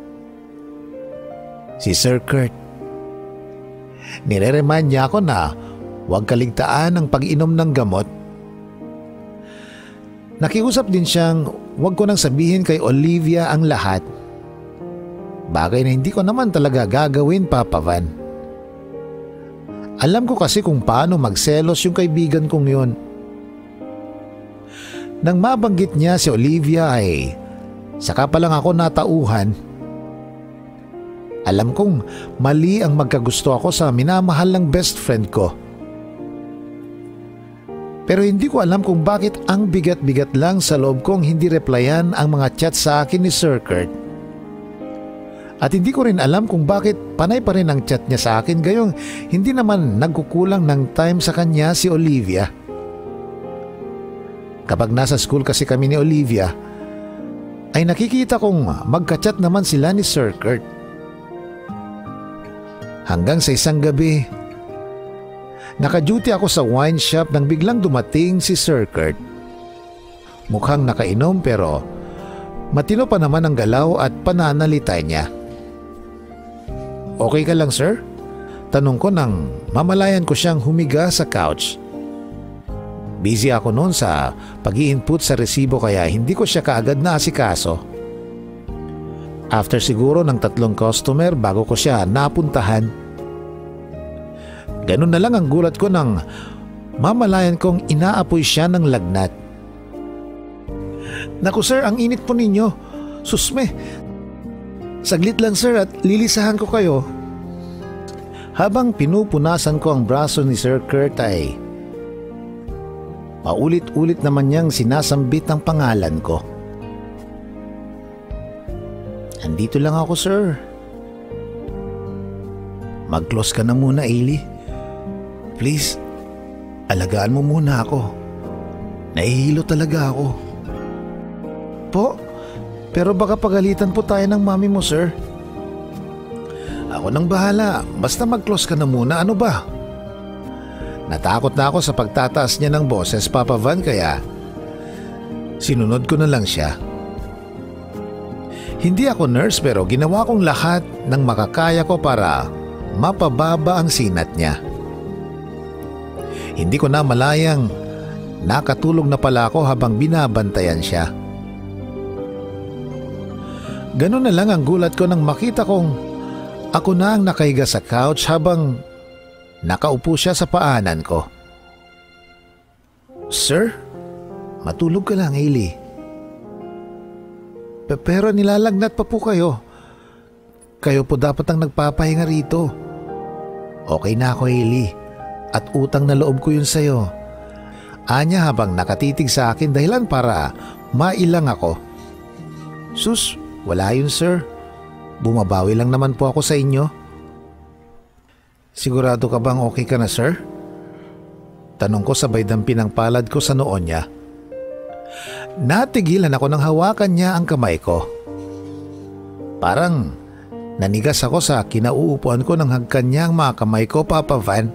S1: Si Sir Kurt. Nire-remind niya ako na huwag kaligtaan ang pag-inom ng gamot. Nakiusap din siyang huwag ko nang sabihin kay Olivia ang lahat. Bagay na hindi ko naman talaga gagawin, Papa Van. Alam ko kasi kung paano magselos yung kaibigan kong yun. Nang mabanggit niya si Olivia ay saka pa lang ako natauhan. Alam kong mali ang magkagusto ako sa minamahal ng best friend ko. Pero hindi ko alam kung bakit ang bigat-bigat lang sa loob kong hindi replyan ang mga chat sa akin ni Sir Kurt. At hindi ko rin alam kung bakit panay pa rin ang chat niya sa akin gayong hindi naman nagkukulang ng time sa kanya si Olivia. Kapag nasa school kasi kami ni Olivia, ay nakikita kong magka-chat naman sila ni Sir Kurt. Hanggang sa isang gabi, naka-duty ako sa wine shop nang biglang dumating si Sir Kurt. Mukhang nakainom pero matino pa naman ang galaw at pananalita niya. Okay ka lang, sir? Tanong ko nang mamalayan ko siyang humiga sa couch. Busy ako noon sa pag-i-input sa resibo kaya hindi ko siya kaagad naasikaso. After siguro ng tatlong customer bago ko siya napuntahan. Ganun na lang ang gulat ko nang mamalayan kong inaapoy siya ng lagnat. Naku sir, ang init po ninyo. Susme. Saglit lang sir at lilisahan ko kayo. Habang pinupunasan ko ang braso ni Sir Kurt ay paulit-ulit naman niyang sinasambit ang pangalan ko. Andito lang ako, sir. Mag-close ka na muna, Ailey. Please, alagaan mo muna ako. Nahihilo talaga ako. Po, pero baka pagalitan po tayo ng mami mo, sir. Ako nang bahala. Basta mag-close ka na muna. Ano ba? Natakot na ako sa pagtataas niya ng boses, Papa Van, kaya sinunod ko na lang siya. Hindi ako nurse pero ginawa kong lahat ng makakaya ko para mapababa ang sinat niya. Hindi ko na malayang nakatulog na pala ako habang binabantayan siya. Ganun na lang ang gulat ko nang makita kong ako na ang nakahiga sa couch habang nakaupo siya sa paanan ko. Sir, matulog ka lang, Ailey. P- pero nilalagnat pa po kayo. Kayo po dapat ang nagpapahinga rito. Okay na ako, Ailey. At utang na loob ko yun sa'yo. Anya habang nakatitig sa akin dahilan para mailang ako. Sus, wala yun sir. Bumabawi lang naman po ako sa inyo. Sigurado ka bang okay ka na, sir? Tanong ko sabay dampi ng palad ko sa noon niya. Natigilan ako nang hawakan niya ang kamay ko. Parang nanigas ako sa kinauupuan ko nang hagkan niya ang mga kamay ko, Papa Van.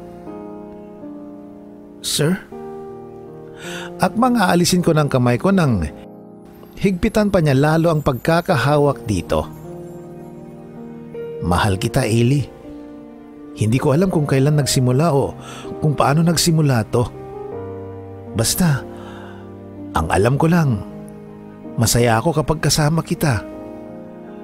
S1: Sir? Akmang aalisin ko ng kamay ko nang higpitan pa niya lalo ang pagkakahawak dito. Mahal kita, Ailey. Hindi ko alam kung kailan nagsimula o kung paano nagsimula to. Basta, ang alam ko lang, masaya ako kapag kasama kita.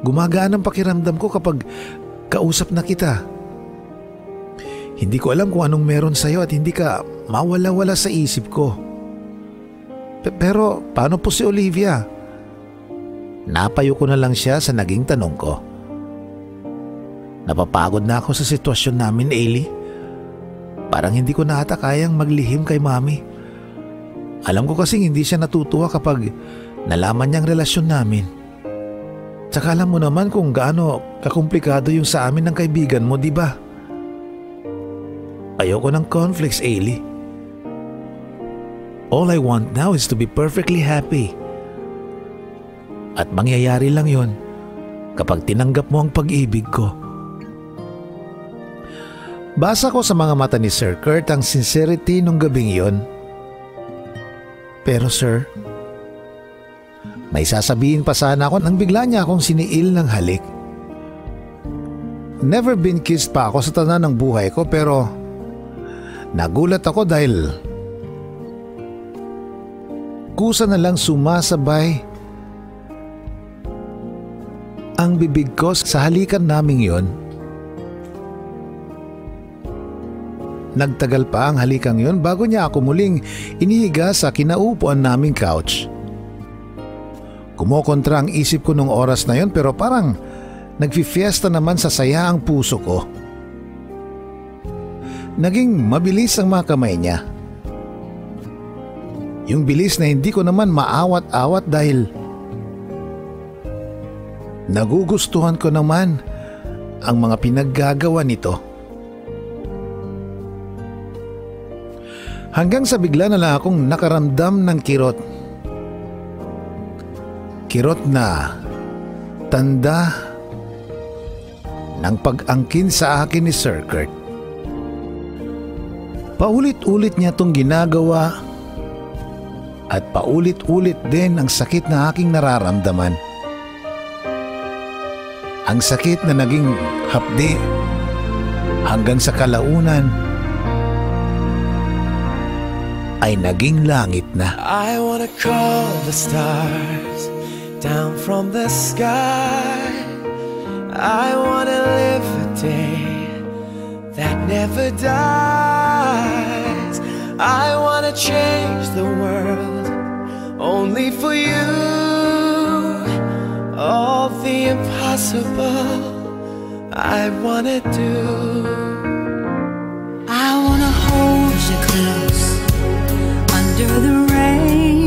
S1: Gumagaan ang pakiramdam ko kapag kausap na kita. Hindi ko alam kung anong meron sa'yo at hindi ka mawala-wala sa isip ko. P- pero paano po si Olivia? Napayo ko na lang siya sa naging tanong ko. Napapagod na ako sa sitwasyon namin, Ailey. Parang hindi ko na ata kayang maglihim kay Mami. Alam ko kasing hindi siya natutuwa kapag nalaman niyang relasyon namin. Tsaka alam mo naman kung gaano kakomplikado yung sa amin ng kaibigan mo, di ba? Ayoko ng conflicts, Ailey. All I want now is to be perfectly happy. At mangyayari lang yon kapag tinanggap mo ang pag-ibig ko. Basa ko sa mga mata ni Sir Kurt ang sincerity nung gabing yon. Pero sir, may sasabihin pa sana ako nang bigla niya akong siniil ng halik. Never been kissed pa ako sa tanan ng buhay ko pero nagulat ako dahil kusa na lang sumasabay ang bibig ko sa halikan naming yon. Nagtagal pa ang halikang yon bago niya ako muling inihiga sa kinaupuan naming couch. Kumokontra ang isip ko nung oras na yon pero parang nagfi-fiesta naman sa saya ang puso ko. Naging mabilis ang mga kamay niya. Yung bilis na hindi ko naman maawat-awat dahil nagugustuhan ko naman ang mga pinaggagawa nito. Hanggang sa bigla na lang akong nakaramdam ng kirot. Kirot na tanda ng pag-angkin sa akin ni Sir Kurt. Paulit-ulit niya itong ginagawa at paulit-ulit din ang sakit na aking nararamdaman. Ang sakit na naging hapdi hanggang sa kalaunan ay naging langit na.
S4: I wanna call the stars down from the sky. I wanna live a day that never dies. I wanna change the world only for you. All the impossible I wanna do.
S5: I wanna hold you close under the rain.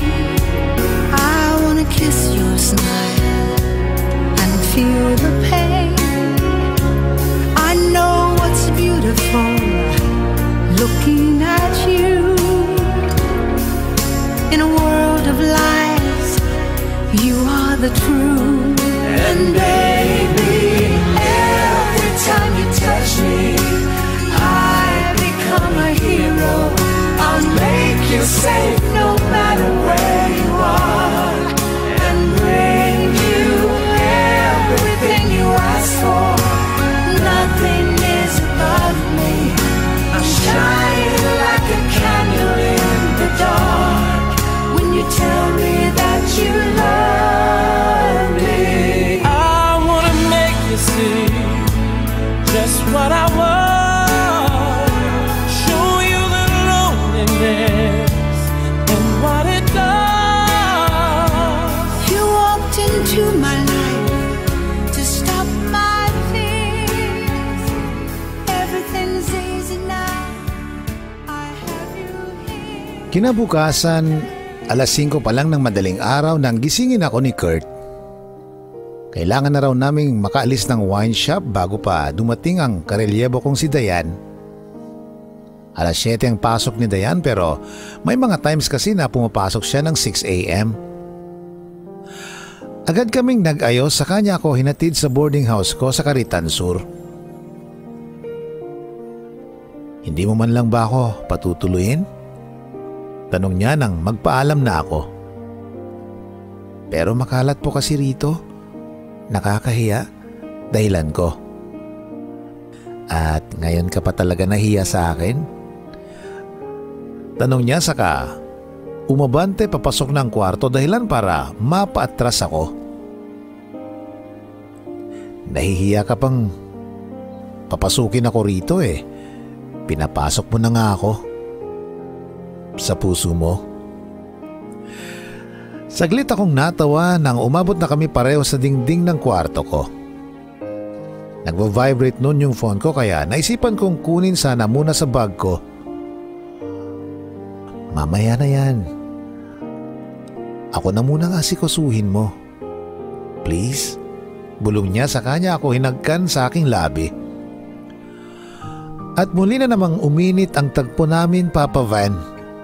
S5: I wanna kiss your smile and feel the pain. I know what's beautiful looking at you. In a world of lies, you are the truth.
S4: And baby, every time you touch me, I become a hero. I'll make you safe no matter where you are, and bring you everything you ask for. Nothing is above me. I'm shining like a candle in the dark when you tell me that you love me. I wanna make you see just what I want. Show you the loneliness and what it does.
S5: You walked into my life to stop my fears. Everything's easy now. I have you here.
S1: Kinabukasan, alas singko pa lang ng madaling araw nang gisingin ako ni Kurt. Kailangan na raw naming makaalis ng wine shop bago pa dumating ang karelyebo kong si Dayan. Alas siyete ang pasok ni Dayan pero may mga times kasi na pumapasok siya ng six a.m. Agad kaming nag-ayos sa kanya ako hinatid sa boarding house ko sa Caritan Sur. Hindi mo man lang ba ako patutuluyin? Tanong niya nang magpaalam na ako. Pero makalat po kasi rito. Nakakahiya, dahilan ko. At ngayon ka pa talaga nahiya sa akin? Tanong niya saka umabante papasok ng kwarto dahilan para mapaatras ako. Nahihiya ka pang papasukin ako rito eh. Pinapasok mo na nga ako sa puso mo. Saglit akong natawa nang umabot na kami pareho sa dingding ng kwarto ko. Nagvo-vibrate noon yung phone ko kaya naisipan kong kunin sana muna sa bag ko. Mamaya na yan. Ako na muna nga asikusuhin mo. Please? Bulong niya sa kanya ako hinagkan sa aking labi. At muli na namang uminit ang tagpo namin, Papa Van.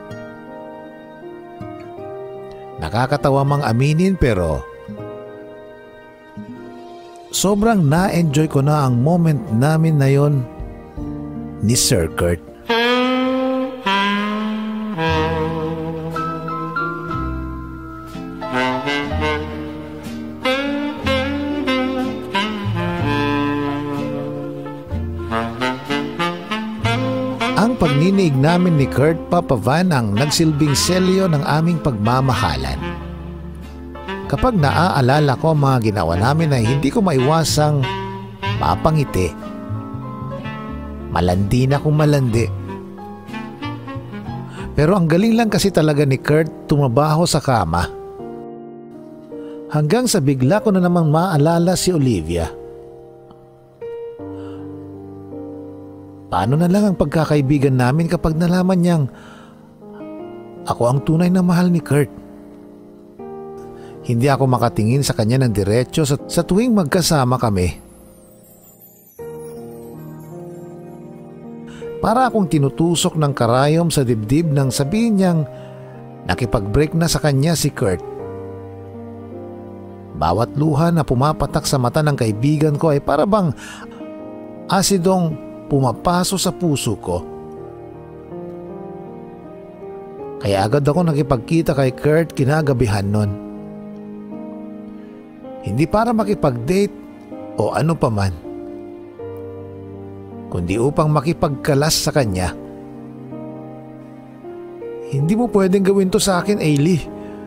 S1: Nakakatawa mang aminin pero sobrang na-enjoy ko na ang moment namin na yon ni Sir Kurt. Ang pagninig namin ni Kurt, Papa Van, ang nagsilbing selyo ng aming pagmamahalan. Kapag naaalala ko ang mga ginawa namin ay hindi ko maiwasang mapangiti. Malandi na kung malandi. Pero ang galing lang kasi talaga ni Kurt tumabaho sa kama. Hanggang sa bigla ko na namang maalala si Olivia. Paano na lang ang pagkakaibigan namin kapag nalaman niyang ako ang tunay na mahal ni Kurt? Hindi ako makatingin sa kanya ng diretso sa, sa tuwing magkasama kami. Para akong tinutusok ng karayom sa dibdib nang sabihin niyang nakipag-break na sa kanya si Kurt. Bawat luha na pumapatak sa mata ng kaibigan ko ay para bang asidong pumapaso sa puso ko. Kaya agad ako nakipagkita kay Kurt kinagabihan nun. Hindi para makipag-date o ano paman, kundi upang makipagkalas sa kanya. Hindi mo pwedeng gawin to sa akin, Ailey.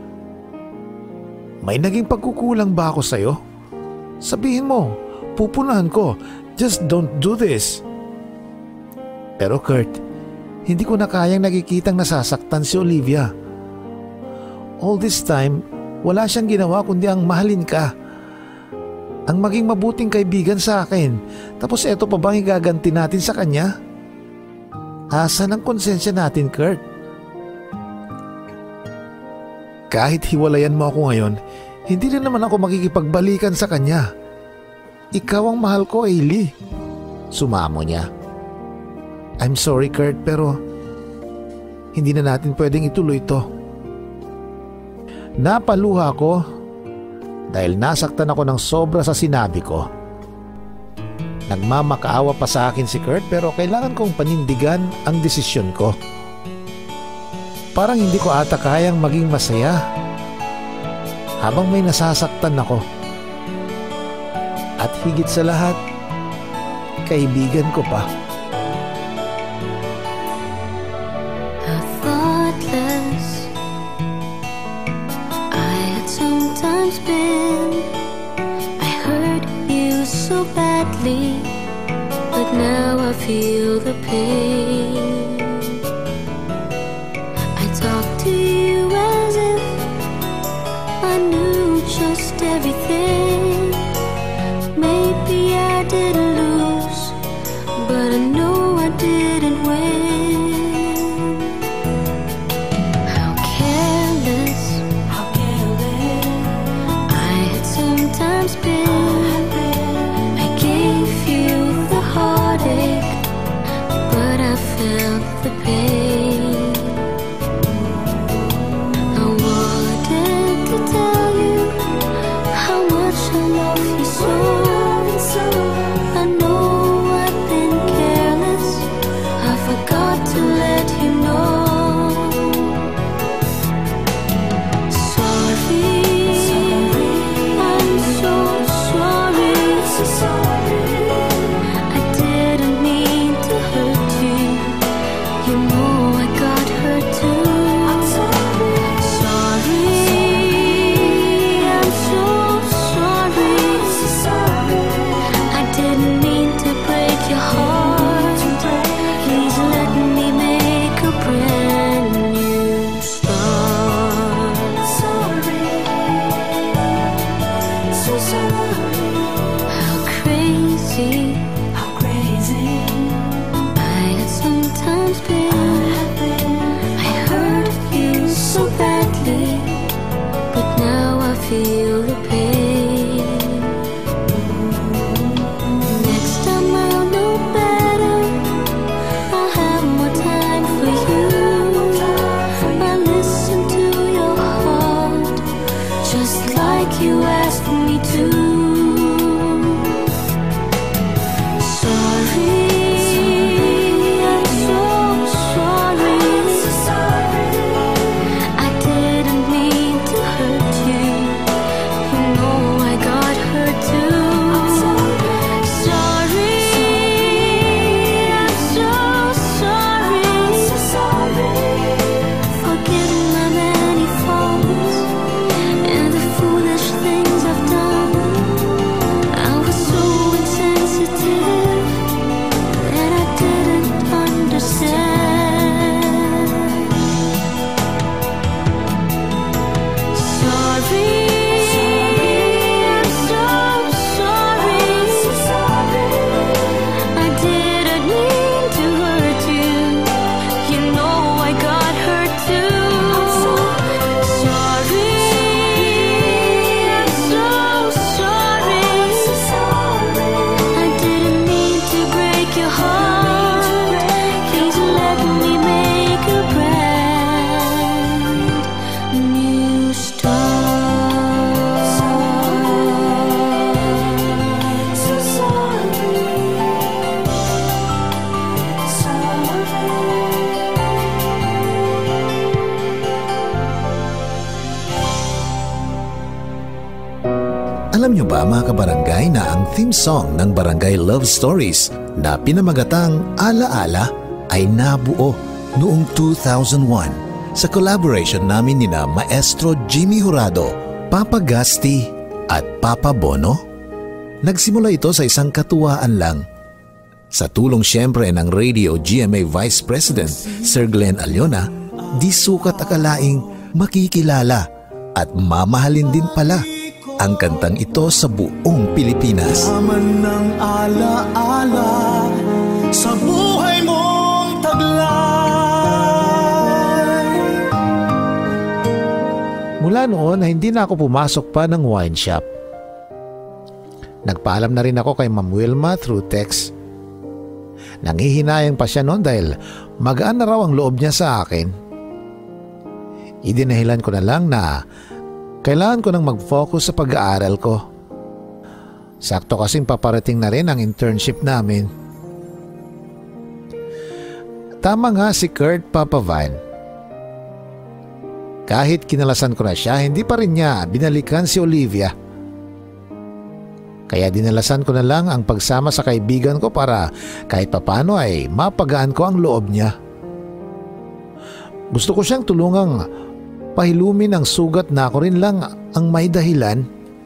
S1: May naging pagkukulang ba ako sa'yo? Sabihin mo, pupunahan ko. Just don't do this. Pero Kurt, hindi ko na kayang nakikitang nasasaktan si Olivia. All this time, wala siyang ginawa kundi ang mahalin ka. Ang maging mabuting kaibigan sa akin. Tapos eto pa bang igaganti natin sa kanya? Asan ang konsensya natin, Kurt? Kahit hiwalayan mo ako ngayon, hindi rin naman ako makikipagbalikan sa kanya. Ikaw ang mahal ko, Ailey. Sumamo niya. I'm sorry, Kurt, pero hindi na natin pwedeng ituloy ito. Napaluha ko dahil nasaktan ako ng sobra sa sinabi ko. Nagmamakaawa pa sa akin si Kurt pero kailangan kong panindigan ang desisyon ko. Parang hindi ko ata kayang maging masaya habang may nasasaktan ako. At higit sa lahat, kaibigan ko pa.
S3: Been. I hurt you so badly, but now I feel the pain. I talk to you as if I knew just everything. Maybe I didn't lose, but I know I didn't win. I gave you the heartache, but I felt the pain. I wanted to tell you how much I love you so. I know I've been careless, I forgot to let you know. So
S1: Alam nyo ba mga kabarangay na ang theme song ng Barangay Love Stories na pinamagatang Ala-Ala ay nabuo noong two thousand one sa collaboration namin nina Maestro Jimmy Jurado, Papa Gasti at Papa Bono? Nagsimula ito sa isang katuwaan lang. Sa tulong siyempre ng Radio G M A Vice President Sir Glenn Aliona, di sukat akalaing makikilala at mamahalin din pala ang kantang ito sa buong Pilipinas.
S2: Naman ng ala-ala sa buhay mong taglay.
S6: Mula noon ay hindi na ako pumasok pa ng wine shop. Nagpaalam na rin ako kay Ma'am Wilma through text. Nangihinayang pa siya noon dahil magaan na raw ang loob niya sa akin. Idinahilan ko na lang na kailangan ko nang mag-focus sa pag-aaral ko. Sakto kasing paparating na rin ang internship namin. Tama nga si Kurt, Papa Van. Kahit kinalasan ko na siya, hindi pa rin niya binalikan si Olivia. Kaya dinalasan ko na lang ang pagsama sa kaibigan ko para kahit papano ay mapagaan ko ang loob niya. Gusto ko siyang tulungang pahilumin ang sugat na ako rin lang ang may dahilan.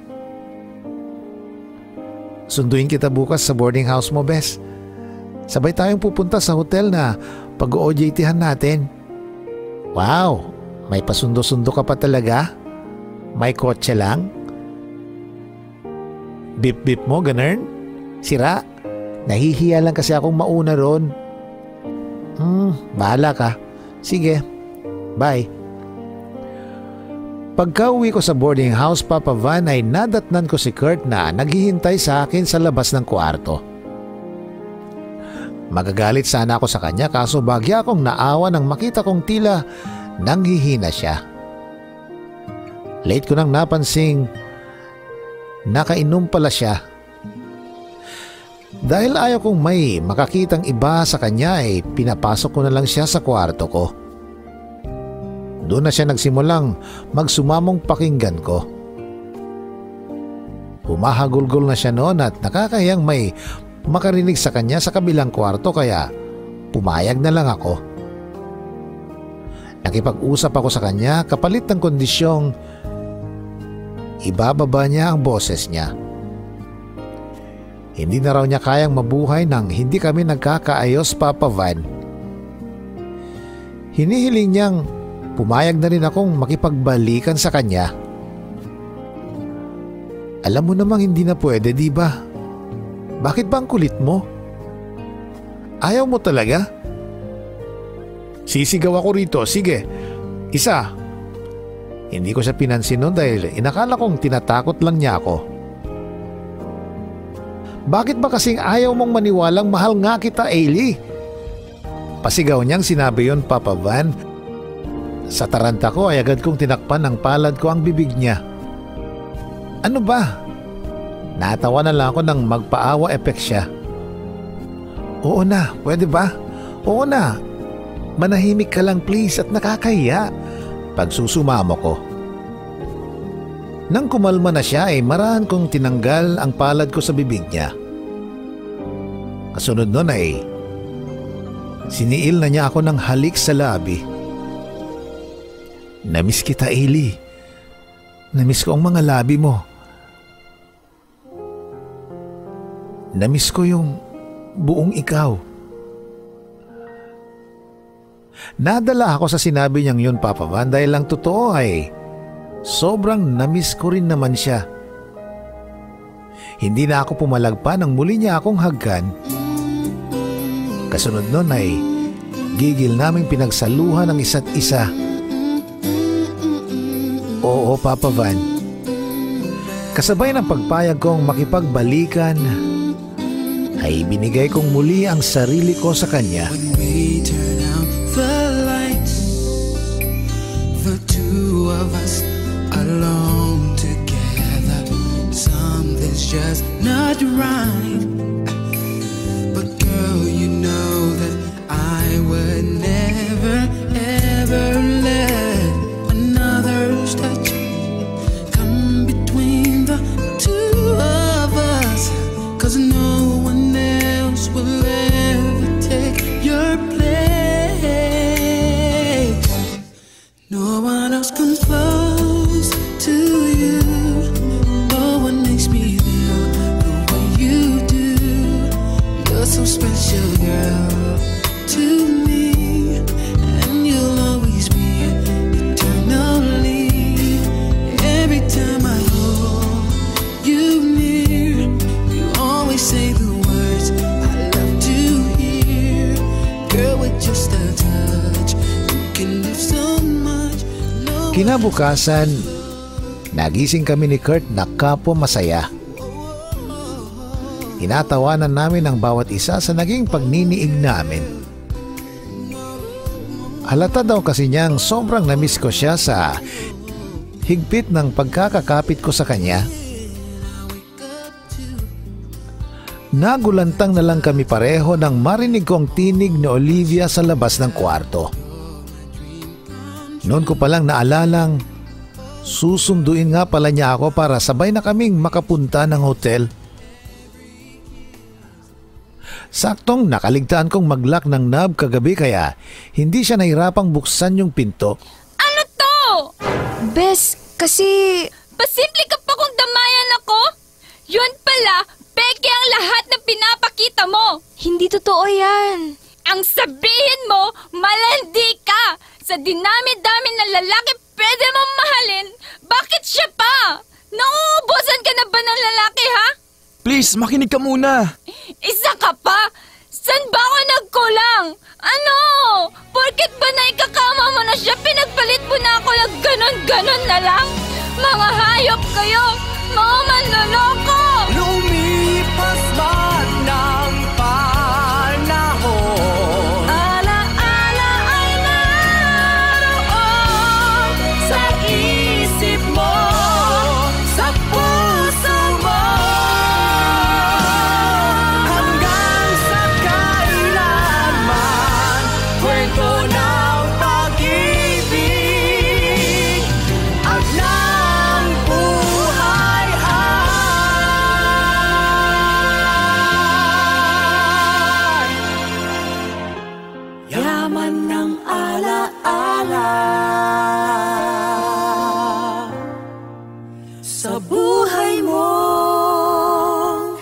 S6: Sunduin kita bukas sa boarding house mo, Bes. Sabay tayong pupunta sa hotel na pag-O J T-han natin. Wow, may pasundo-sundo ka pa talaga? May kotse lang? Bip-bip mo, ganun? Sira? Nahihiya lang kasi akong mauna ron. Hmm, bahala ka. Sige, bye. Pagka-uwi ko sa boarding house, Papa Van, ay nadatnan ko si Kurt na naghihintay sa akin sa labas ng kwarto. Magagalit sana ako sa kanya kaso bagya akong naawa nang makita kong tila nanghihina siya. Late ko nang napansing nakainom pala siya. Dahil ayaw kong may makakitang iba sa kanya ay pinapasok ko na lang siya sa kwarto ko. Doon na siya nagsimulang magsumamong pakinggan ko. Humahagulgol na siya noon at nakakahiyang may makarinig sa kanya sa kabilang kwarto kaya pumayag na lang ako. Nakipag-usap ako sa kanya kapalit ng kondisyong ibababa niya ang boses niya. Hindi na raw niya kayang mabuhay nang hindi kami nagkakaayos, Papa Van. Hinihiling niyang pumayag na rin akong makipagbalikan sa kanya. Alam mo namang hindi na pwede, di ba? Bakit ba ang kulit mo? Ayaw mo talaga? Sisigaw ako rito, sige. Isa. Hindi ko siya pinansin noon dahil inakala kong tinatakot lang niya ako. Bakit ba kasing ayaw mong maniwalang mahal nga kita, Ailey? Pasigaw niyang sinabi yon, Papa Van. Sa taranta ko ay agad kong tinakpan ng palad ko ang bibig niya. Ano ba? Natawa na lang ako nang magpaawa effect siya. Oo na, pwede ba? Oo na. Manahimik ka lang please at nakakahiya. Pagsusumamo ko. Nang kumalma na siya ay marahan kong tinanggal ang palad ko sa bibig niya. Kasunod nun ay siniil na niya ako ng halik sa labi. Namiss kita, Eli. Namiss ko ang mga labi mo. Namiss ko yung buong ikaw. Nadala ako sa sinabi niyang yun, Papa Van, dahil lang totoo ay sobrang namiss ko rin naman siya. Hindi na ako pumalagpa nang muli niya akong hagkan. Kasunod nun ay gigil naming pinagsaluhan ang isa't isa. Oo, Papa Van. Kasabay ng pagpayag kong makipagbalikan, ay binigay kong muli ang sarili ko sa kanya.
S4: When we turn out the lights, the two of us alone together, something's just not right. But girl, you know that I would never ever let another's touch come between the two of us, 'cause no one else will ever take your place. No one else comes close to you. No one makes me feel the way you do. You're so special, girl, to me, and you'll always be eternally. Every time I hold you near, you always say the words I love to hear. Girl, with just a touch, you can do so much. No
S6: Kinabukasan, nagising kami ni Kurt na kapo masaya. Tinatawanan namin ang bawat isa sa naging pagniniig namin. Halata daw kasi niyang sobrang namiss ko siya sa higpit ng pagkakakapit ko sa kanya. Nagulantang na lang kami pareho nang marinig kong tinig ni Olivia sa labas ng kwarto. Noon ko palang naalalang susunduin nga pala niya ako para sabay na kaming makapunta ng hotel. Saktong nakaligtaan kong mag-lock ng knob kagabi kaya hindi siya nahirapang buksan yung pinto.
S7: Ano to?
S5: Bes, kasi...
S7: Pasimple ka pa kung damayan ako? Yun pala, peke ang lahat na pinapakita mo.
S5: Hindi totoo yan.
S7: Ang sabihin mo, malandi ka. Sa dinami-dami na lalaki pwede mong mahalin, bakit siya pa? Nauubusan ka na ba ng lalaki, ha?
S8: Please, makinig ka muna.
S7: Isa ka pa? San ba ako nagkulang? Ano? Porket ba na ikakama mo na siya, pinagpalit mo na ako ng ganon-ganon na lang? Mga hayop kayo! Mga manloloko!
S4: lumipas man ng panahon,
S7: Ala-ala ay naroon
S4: sa isip mo, sa puso mo, hanggang sa kailanman, kwento ng pag-ibig at ng buhay ay yaman ng alaala sa buhay mong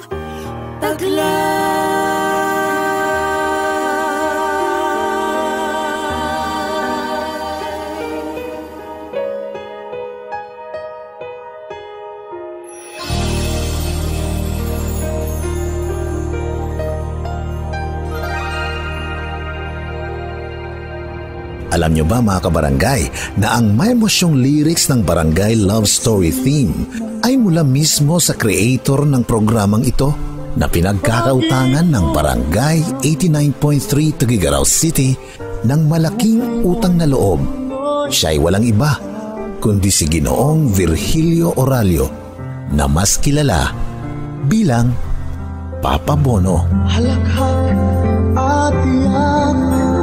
S4: taglay.
S1: Alam nyo ba mga kabarangay na ang may emosyong lyrics ng Barangay Love Story theme ay mula mismo sa creator ng programang ito na pinagkakautangan ng Barangay eighty-nine point three Tuguegarao City ng malaking utang na loob. Siya ay walang iba kundi si Ginoong Virgilio Oralio na mas kilala bilang Papa Bono.
S2: Halakhak at iyak,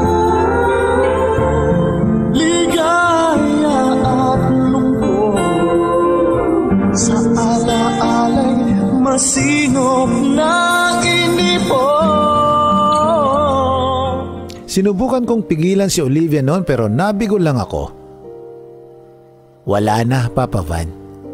S2: ligaya at lungkot, sa alaala'y masinop na inipon.
S6: Sinubukan kong pigilan si Olivia noon pero nabigo lang ako. Wala na, Papa Van.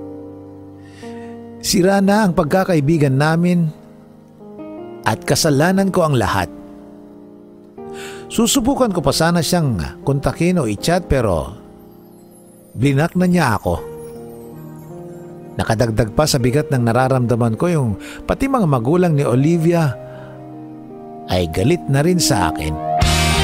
S6: Sira na ang pagkakaibigan namin at kasalanan ko ang lahat. Susubukan ko pa sana siyang kontakin o i-chat pero blinak na niya ako. Nakadagdag pa sa bigat ng nararamdaman ko yung pati mga magulang ni Olivia ay galit na rin sa akin.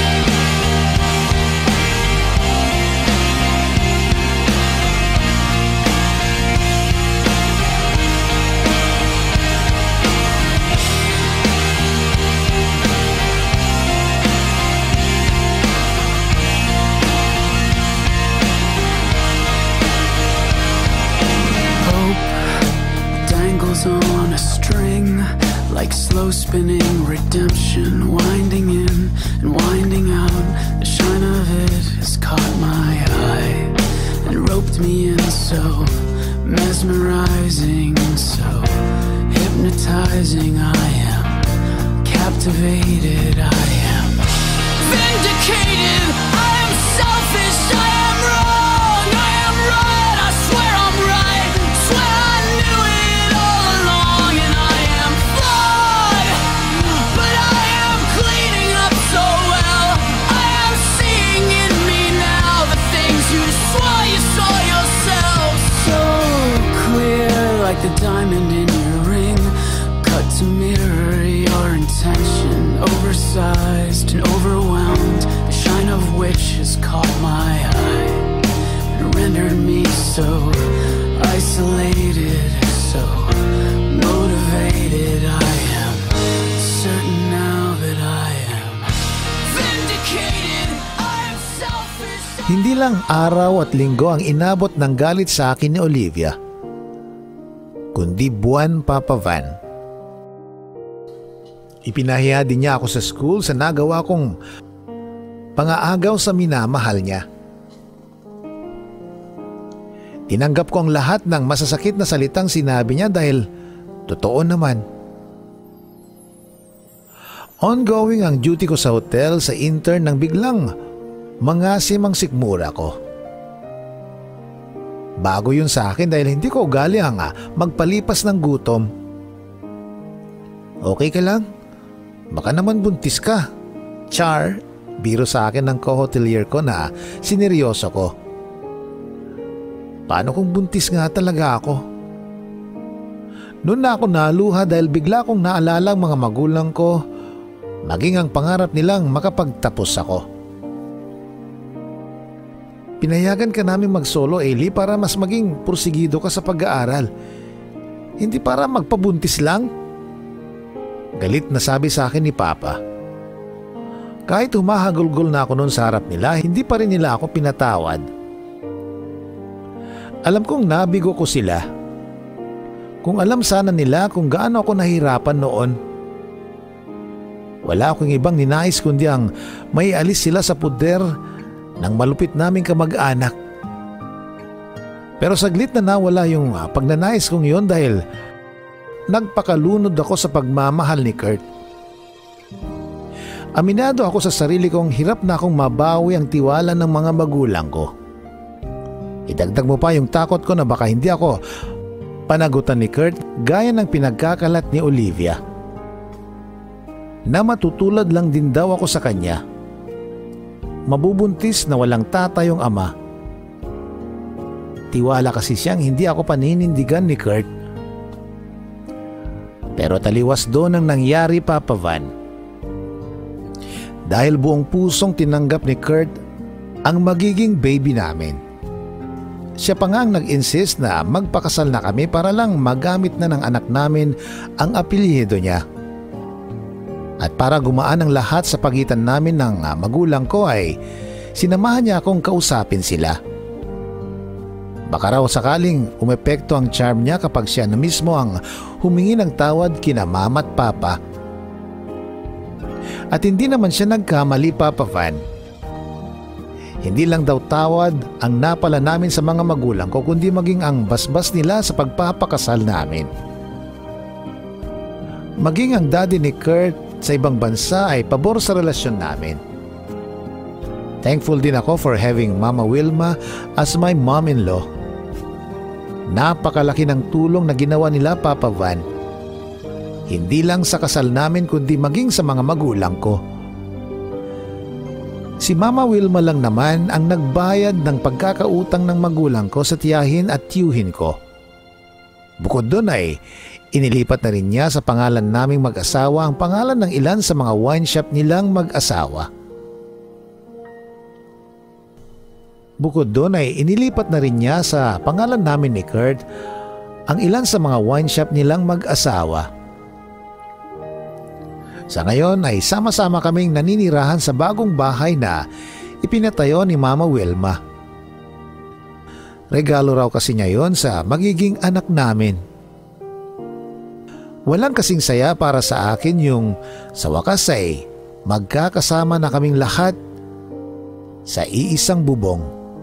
S9: On a string, like slow spinning redemption, winding in and winding out. The shine of it has caught my eye and roped me in, so mesmerizing, so hypnotizing. I am captivated, I am vindicated. I am selfish, I am wrong, I am right, I swear I'm right, swear I knew it. Like the diamond in your ring, cut to mirror your intention, oversized and overwhelmed, the shine of which has caught my eye and rendered me so isolated, so motivated. I am certain now that I am vindicated. I am selfish.
S6: Hindi lang araw at linggo ang inabot ng galit sa akin ni Olivia, kundi buwan, Papa Van. Ipinahiya din niya ako sa school sa nagawa kong pangaagaw sa minamahal niya. Tinanggap ko ang lahat ng masasakit na salitang sinabi niya dahil totoo naman. Ongoing ang duty ko sa hotel sa intern nang biglang mangasim ang sikmura ko. Bago yun sa akin dahil hindi ko ugali ang magpalipas ng gutom. Okay ka lang? Baka naman buntis ka. Char, biro sa akin ng co-hotelier ko na sineryoso ko. Paano kung buntis nga talaga ako? Noon na ako naluha dahil bigla kong naalala ang mga magulang ko, maging ang pangarap nilang makapagtapos ako. Pinayagan ka namin mag-solo, Eli, para mas maging porsigido ka sa pag-aaral. Hindi para magpabuntis lang. Galit na sabi sa akin ni Papa. Kahit humahagulgol na ako noon sa harap nila, hindi pa rin nila ako pinatawad. Alam kong nabigo ko sila. Kung alam sana nila kung gaano ako nahirapan noon. Wala akong ibang ninais kundi ang may alis sila sa puder ng malupit naming kamag-anak. Pero saglit na nawala yung pagnanais kong yon dahil nagpakalunod ako sa pagmamahal ni Kurt. Aminado ako sa sarili kong hirap na akong mabawi ang tiwala ng mga magulang ko. Idagdag mo pa yung takot ko na baka hindi ako panagutan ni Kurt gaya ng pinagkakalat ni Olivia. Na matutulad lang din daw ako sa kanya. Mabubuntis na walang tatay yung ama. Tiwala kasi siyang hindi ako paninindigan ni Kurt. Pero taliwas doon ang nangyari, Papa Van. Dahil buong pusong tinanggap ni Kurt ang magiging baby namin. Siya pa nga ang nag-insist na magpakasal na kami para lang magamit na ng anak namin ang apelyido niya. At para gumaan ang lahat sa pagitan namin ng magulang ko ay sinamahan niya akong kausapin sila. Baka raw sakaling umepekto ang charm niya kapag siya na mismo ang humingi ng tawad kina mama at papa. At hindi naman siya nagkamali, Papa Van. Hindi lang daw tawad ang napala namin sa mga magulang ko, kundi maging ang basbas nila sa pagpapakasal namin. Maging ang daddy ni Kurt sa ibang bansa ay pabor sa relasyon namin. Thankful din ako for having Mama Wilma as my mom-in-law. Napakalaki ng tulong na ginawa nila, Papa Van. Hindi lang sa kasal namin kundi maging sa mga magulang ko. Si Mama Wilma lang naman ang nagbayad ng pagkakautang ng magulang ko sa tiyahin at tiyuhin ko. Bukod doon ay inilipat na rin niya sa pangalan naming mag-asawa ang pangalan ng ilan sa mga wine shop nilang mag-asawa. Bukod doon ay inilipat na rin niya sa pangalan namin ni Kurt ang ilan sa mga wine shop nilang mag-asawa. Sa ngayon ay sama-sama kaming naninirahan sa bagong bahay na ipinatayo ni Mama Wilma. Regalo raw kasi niya yon sa magiging anak namin. Walang kasing saya para sa akin yung sa wakas ay magkakasama na kaming lahat sa iisang bubong.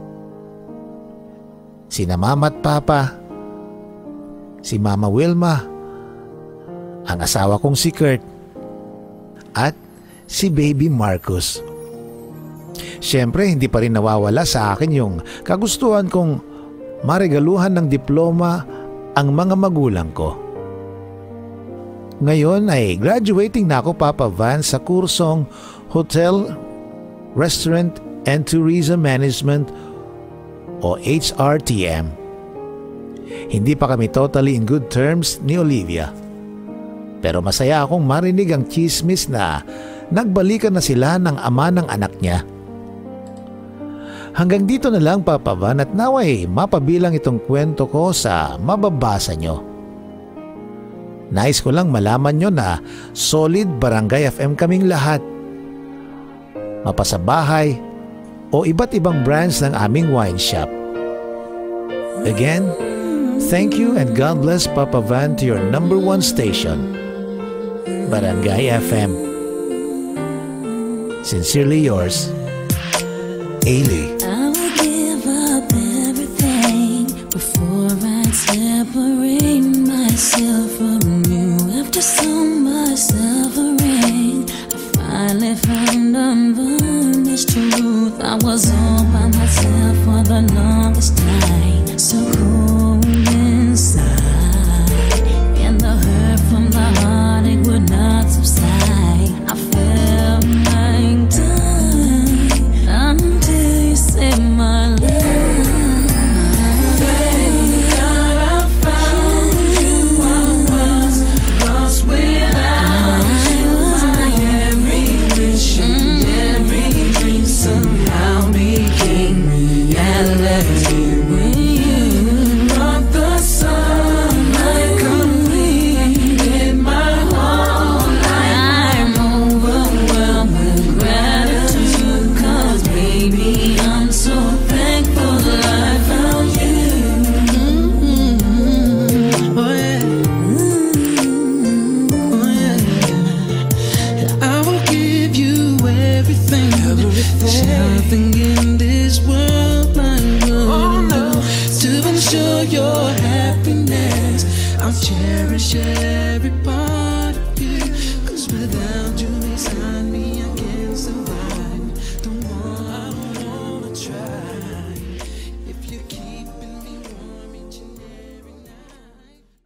S6: Sina Mama at Papa, si Mama Wilma, ang asawa kong si Kurt, at si Baby Marcus. Siyempre, hindi pa rin nawawala sa akin yung kagustuhan kong maregaluhan ng diploma ang mga magulang ko. Ngayon ay graduating na ako, Papa Van, sa kursong Hotel, Restaurant and Tourism Management o H R T M. Hindi pa kami totally in good terms ni Olivia. Pero masaya akong marinig ang chismis na nagbalikan na sila ng ama ng anak niya. Hanggang dito na lang, Papa Van, at naway mapabilang itong kwento ko sa mababasa nyo. Nais ko lang malaman nyo na solid Barangay F M kaming lahat. Mapasabahay o iba't ibang branch ng aming wine shop. Again, thank you and God bless, Papa Van, to your number one station, Barangay F M. Sincerely yours, Ailey.
S3: I would give up everything before I'd separate myself from you. After so much suffering, I finally found unvarnished truth. I was all by myself for the longest time, so cold inside, and the hurt from the heart, it would not subside. I felt like dying until you saved my life. Thank God I found you. I was lost without you. My every wish and every dream somehow became reality. Nothing in this world I will know to ensure your happiness. I'll cherish every part of you.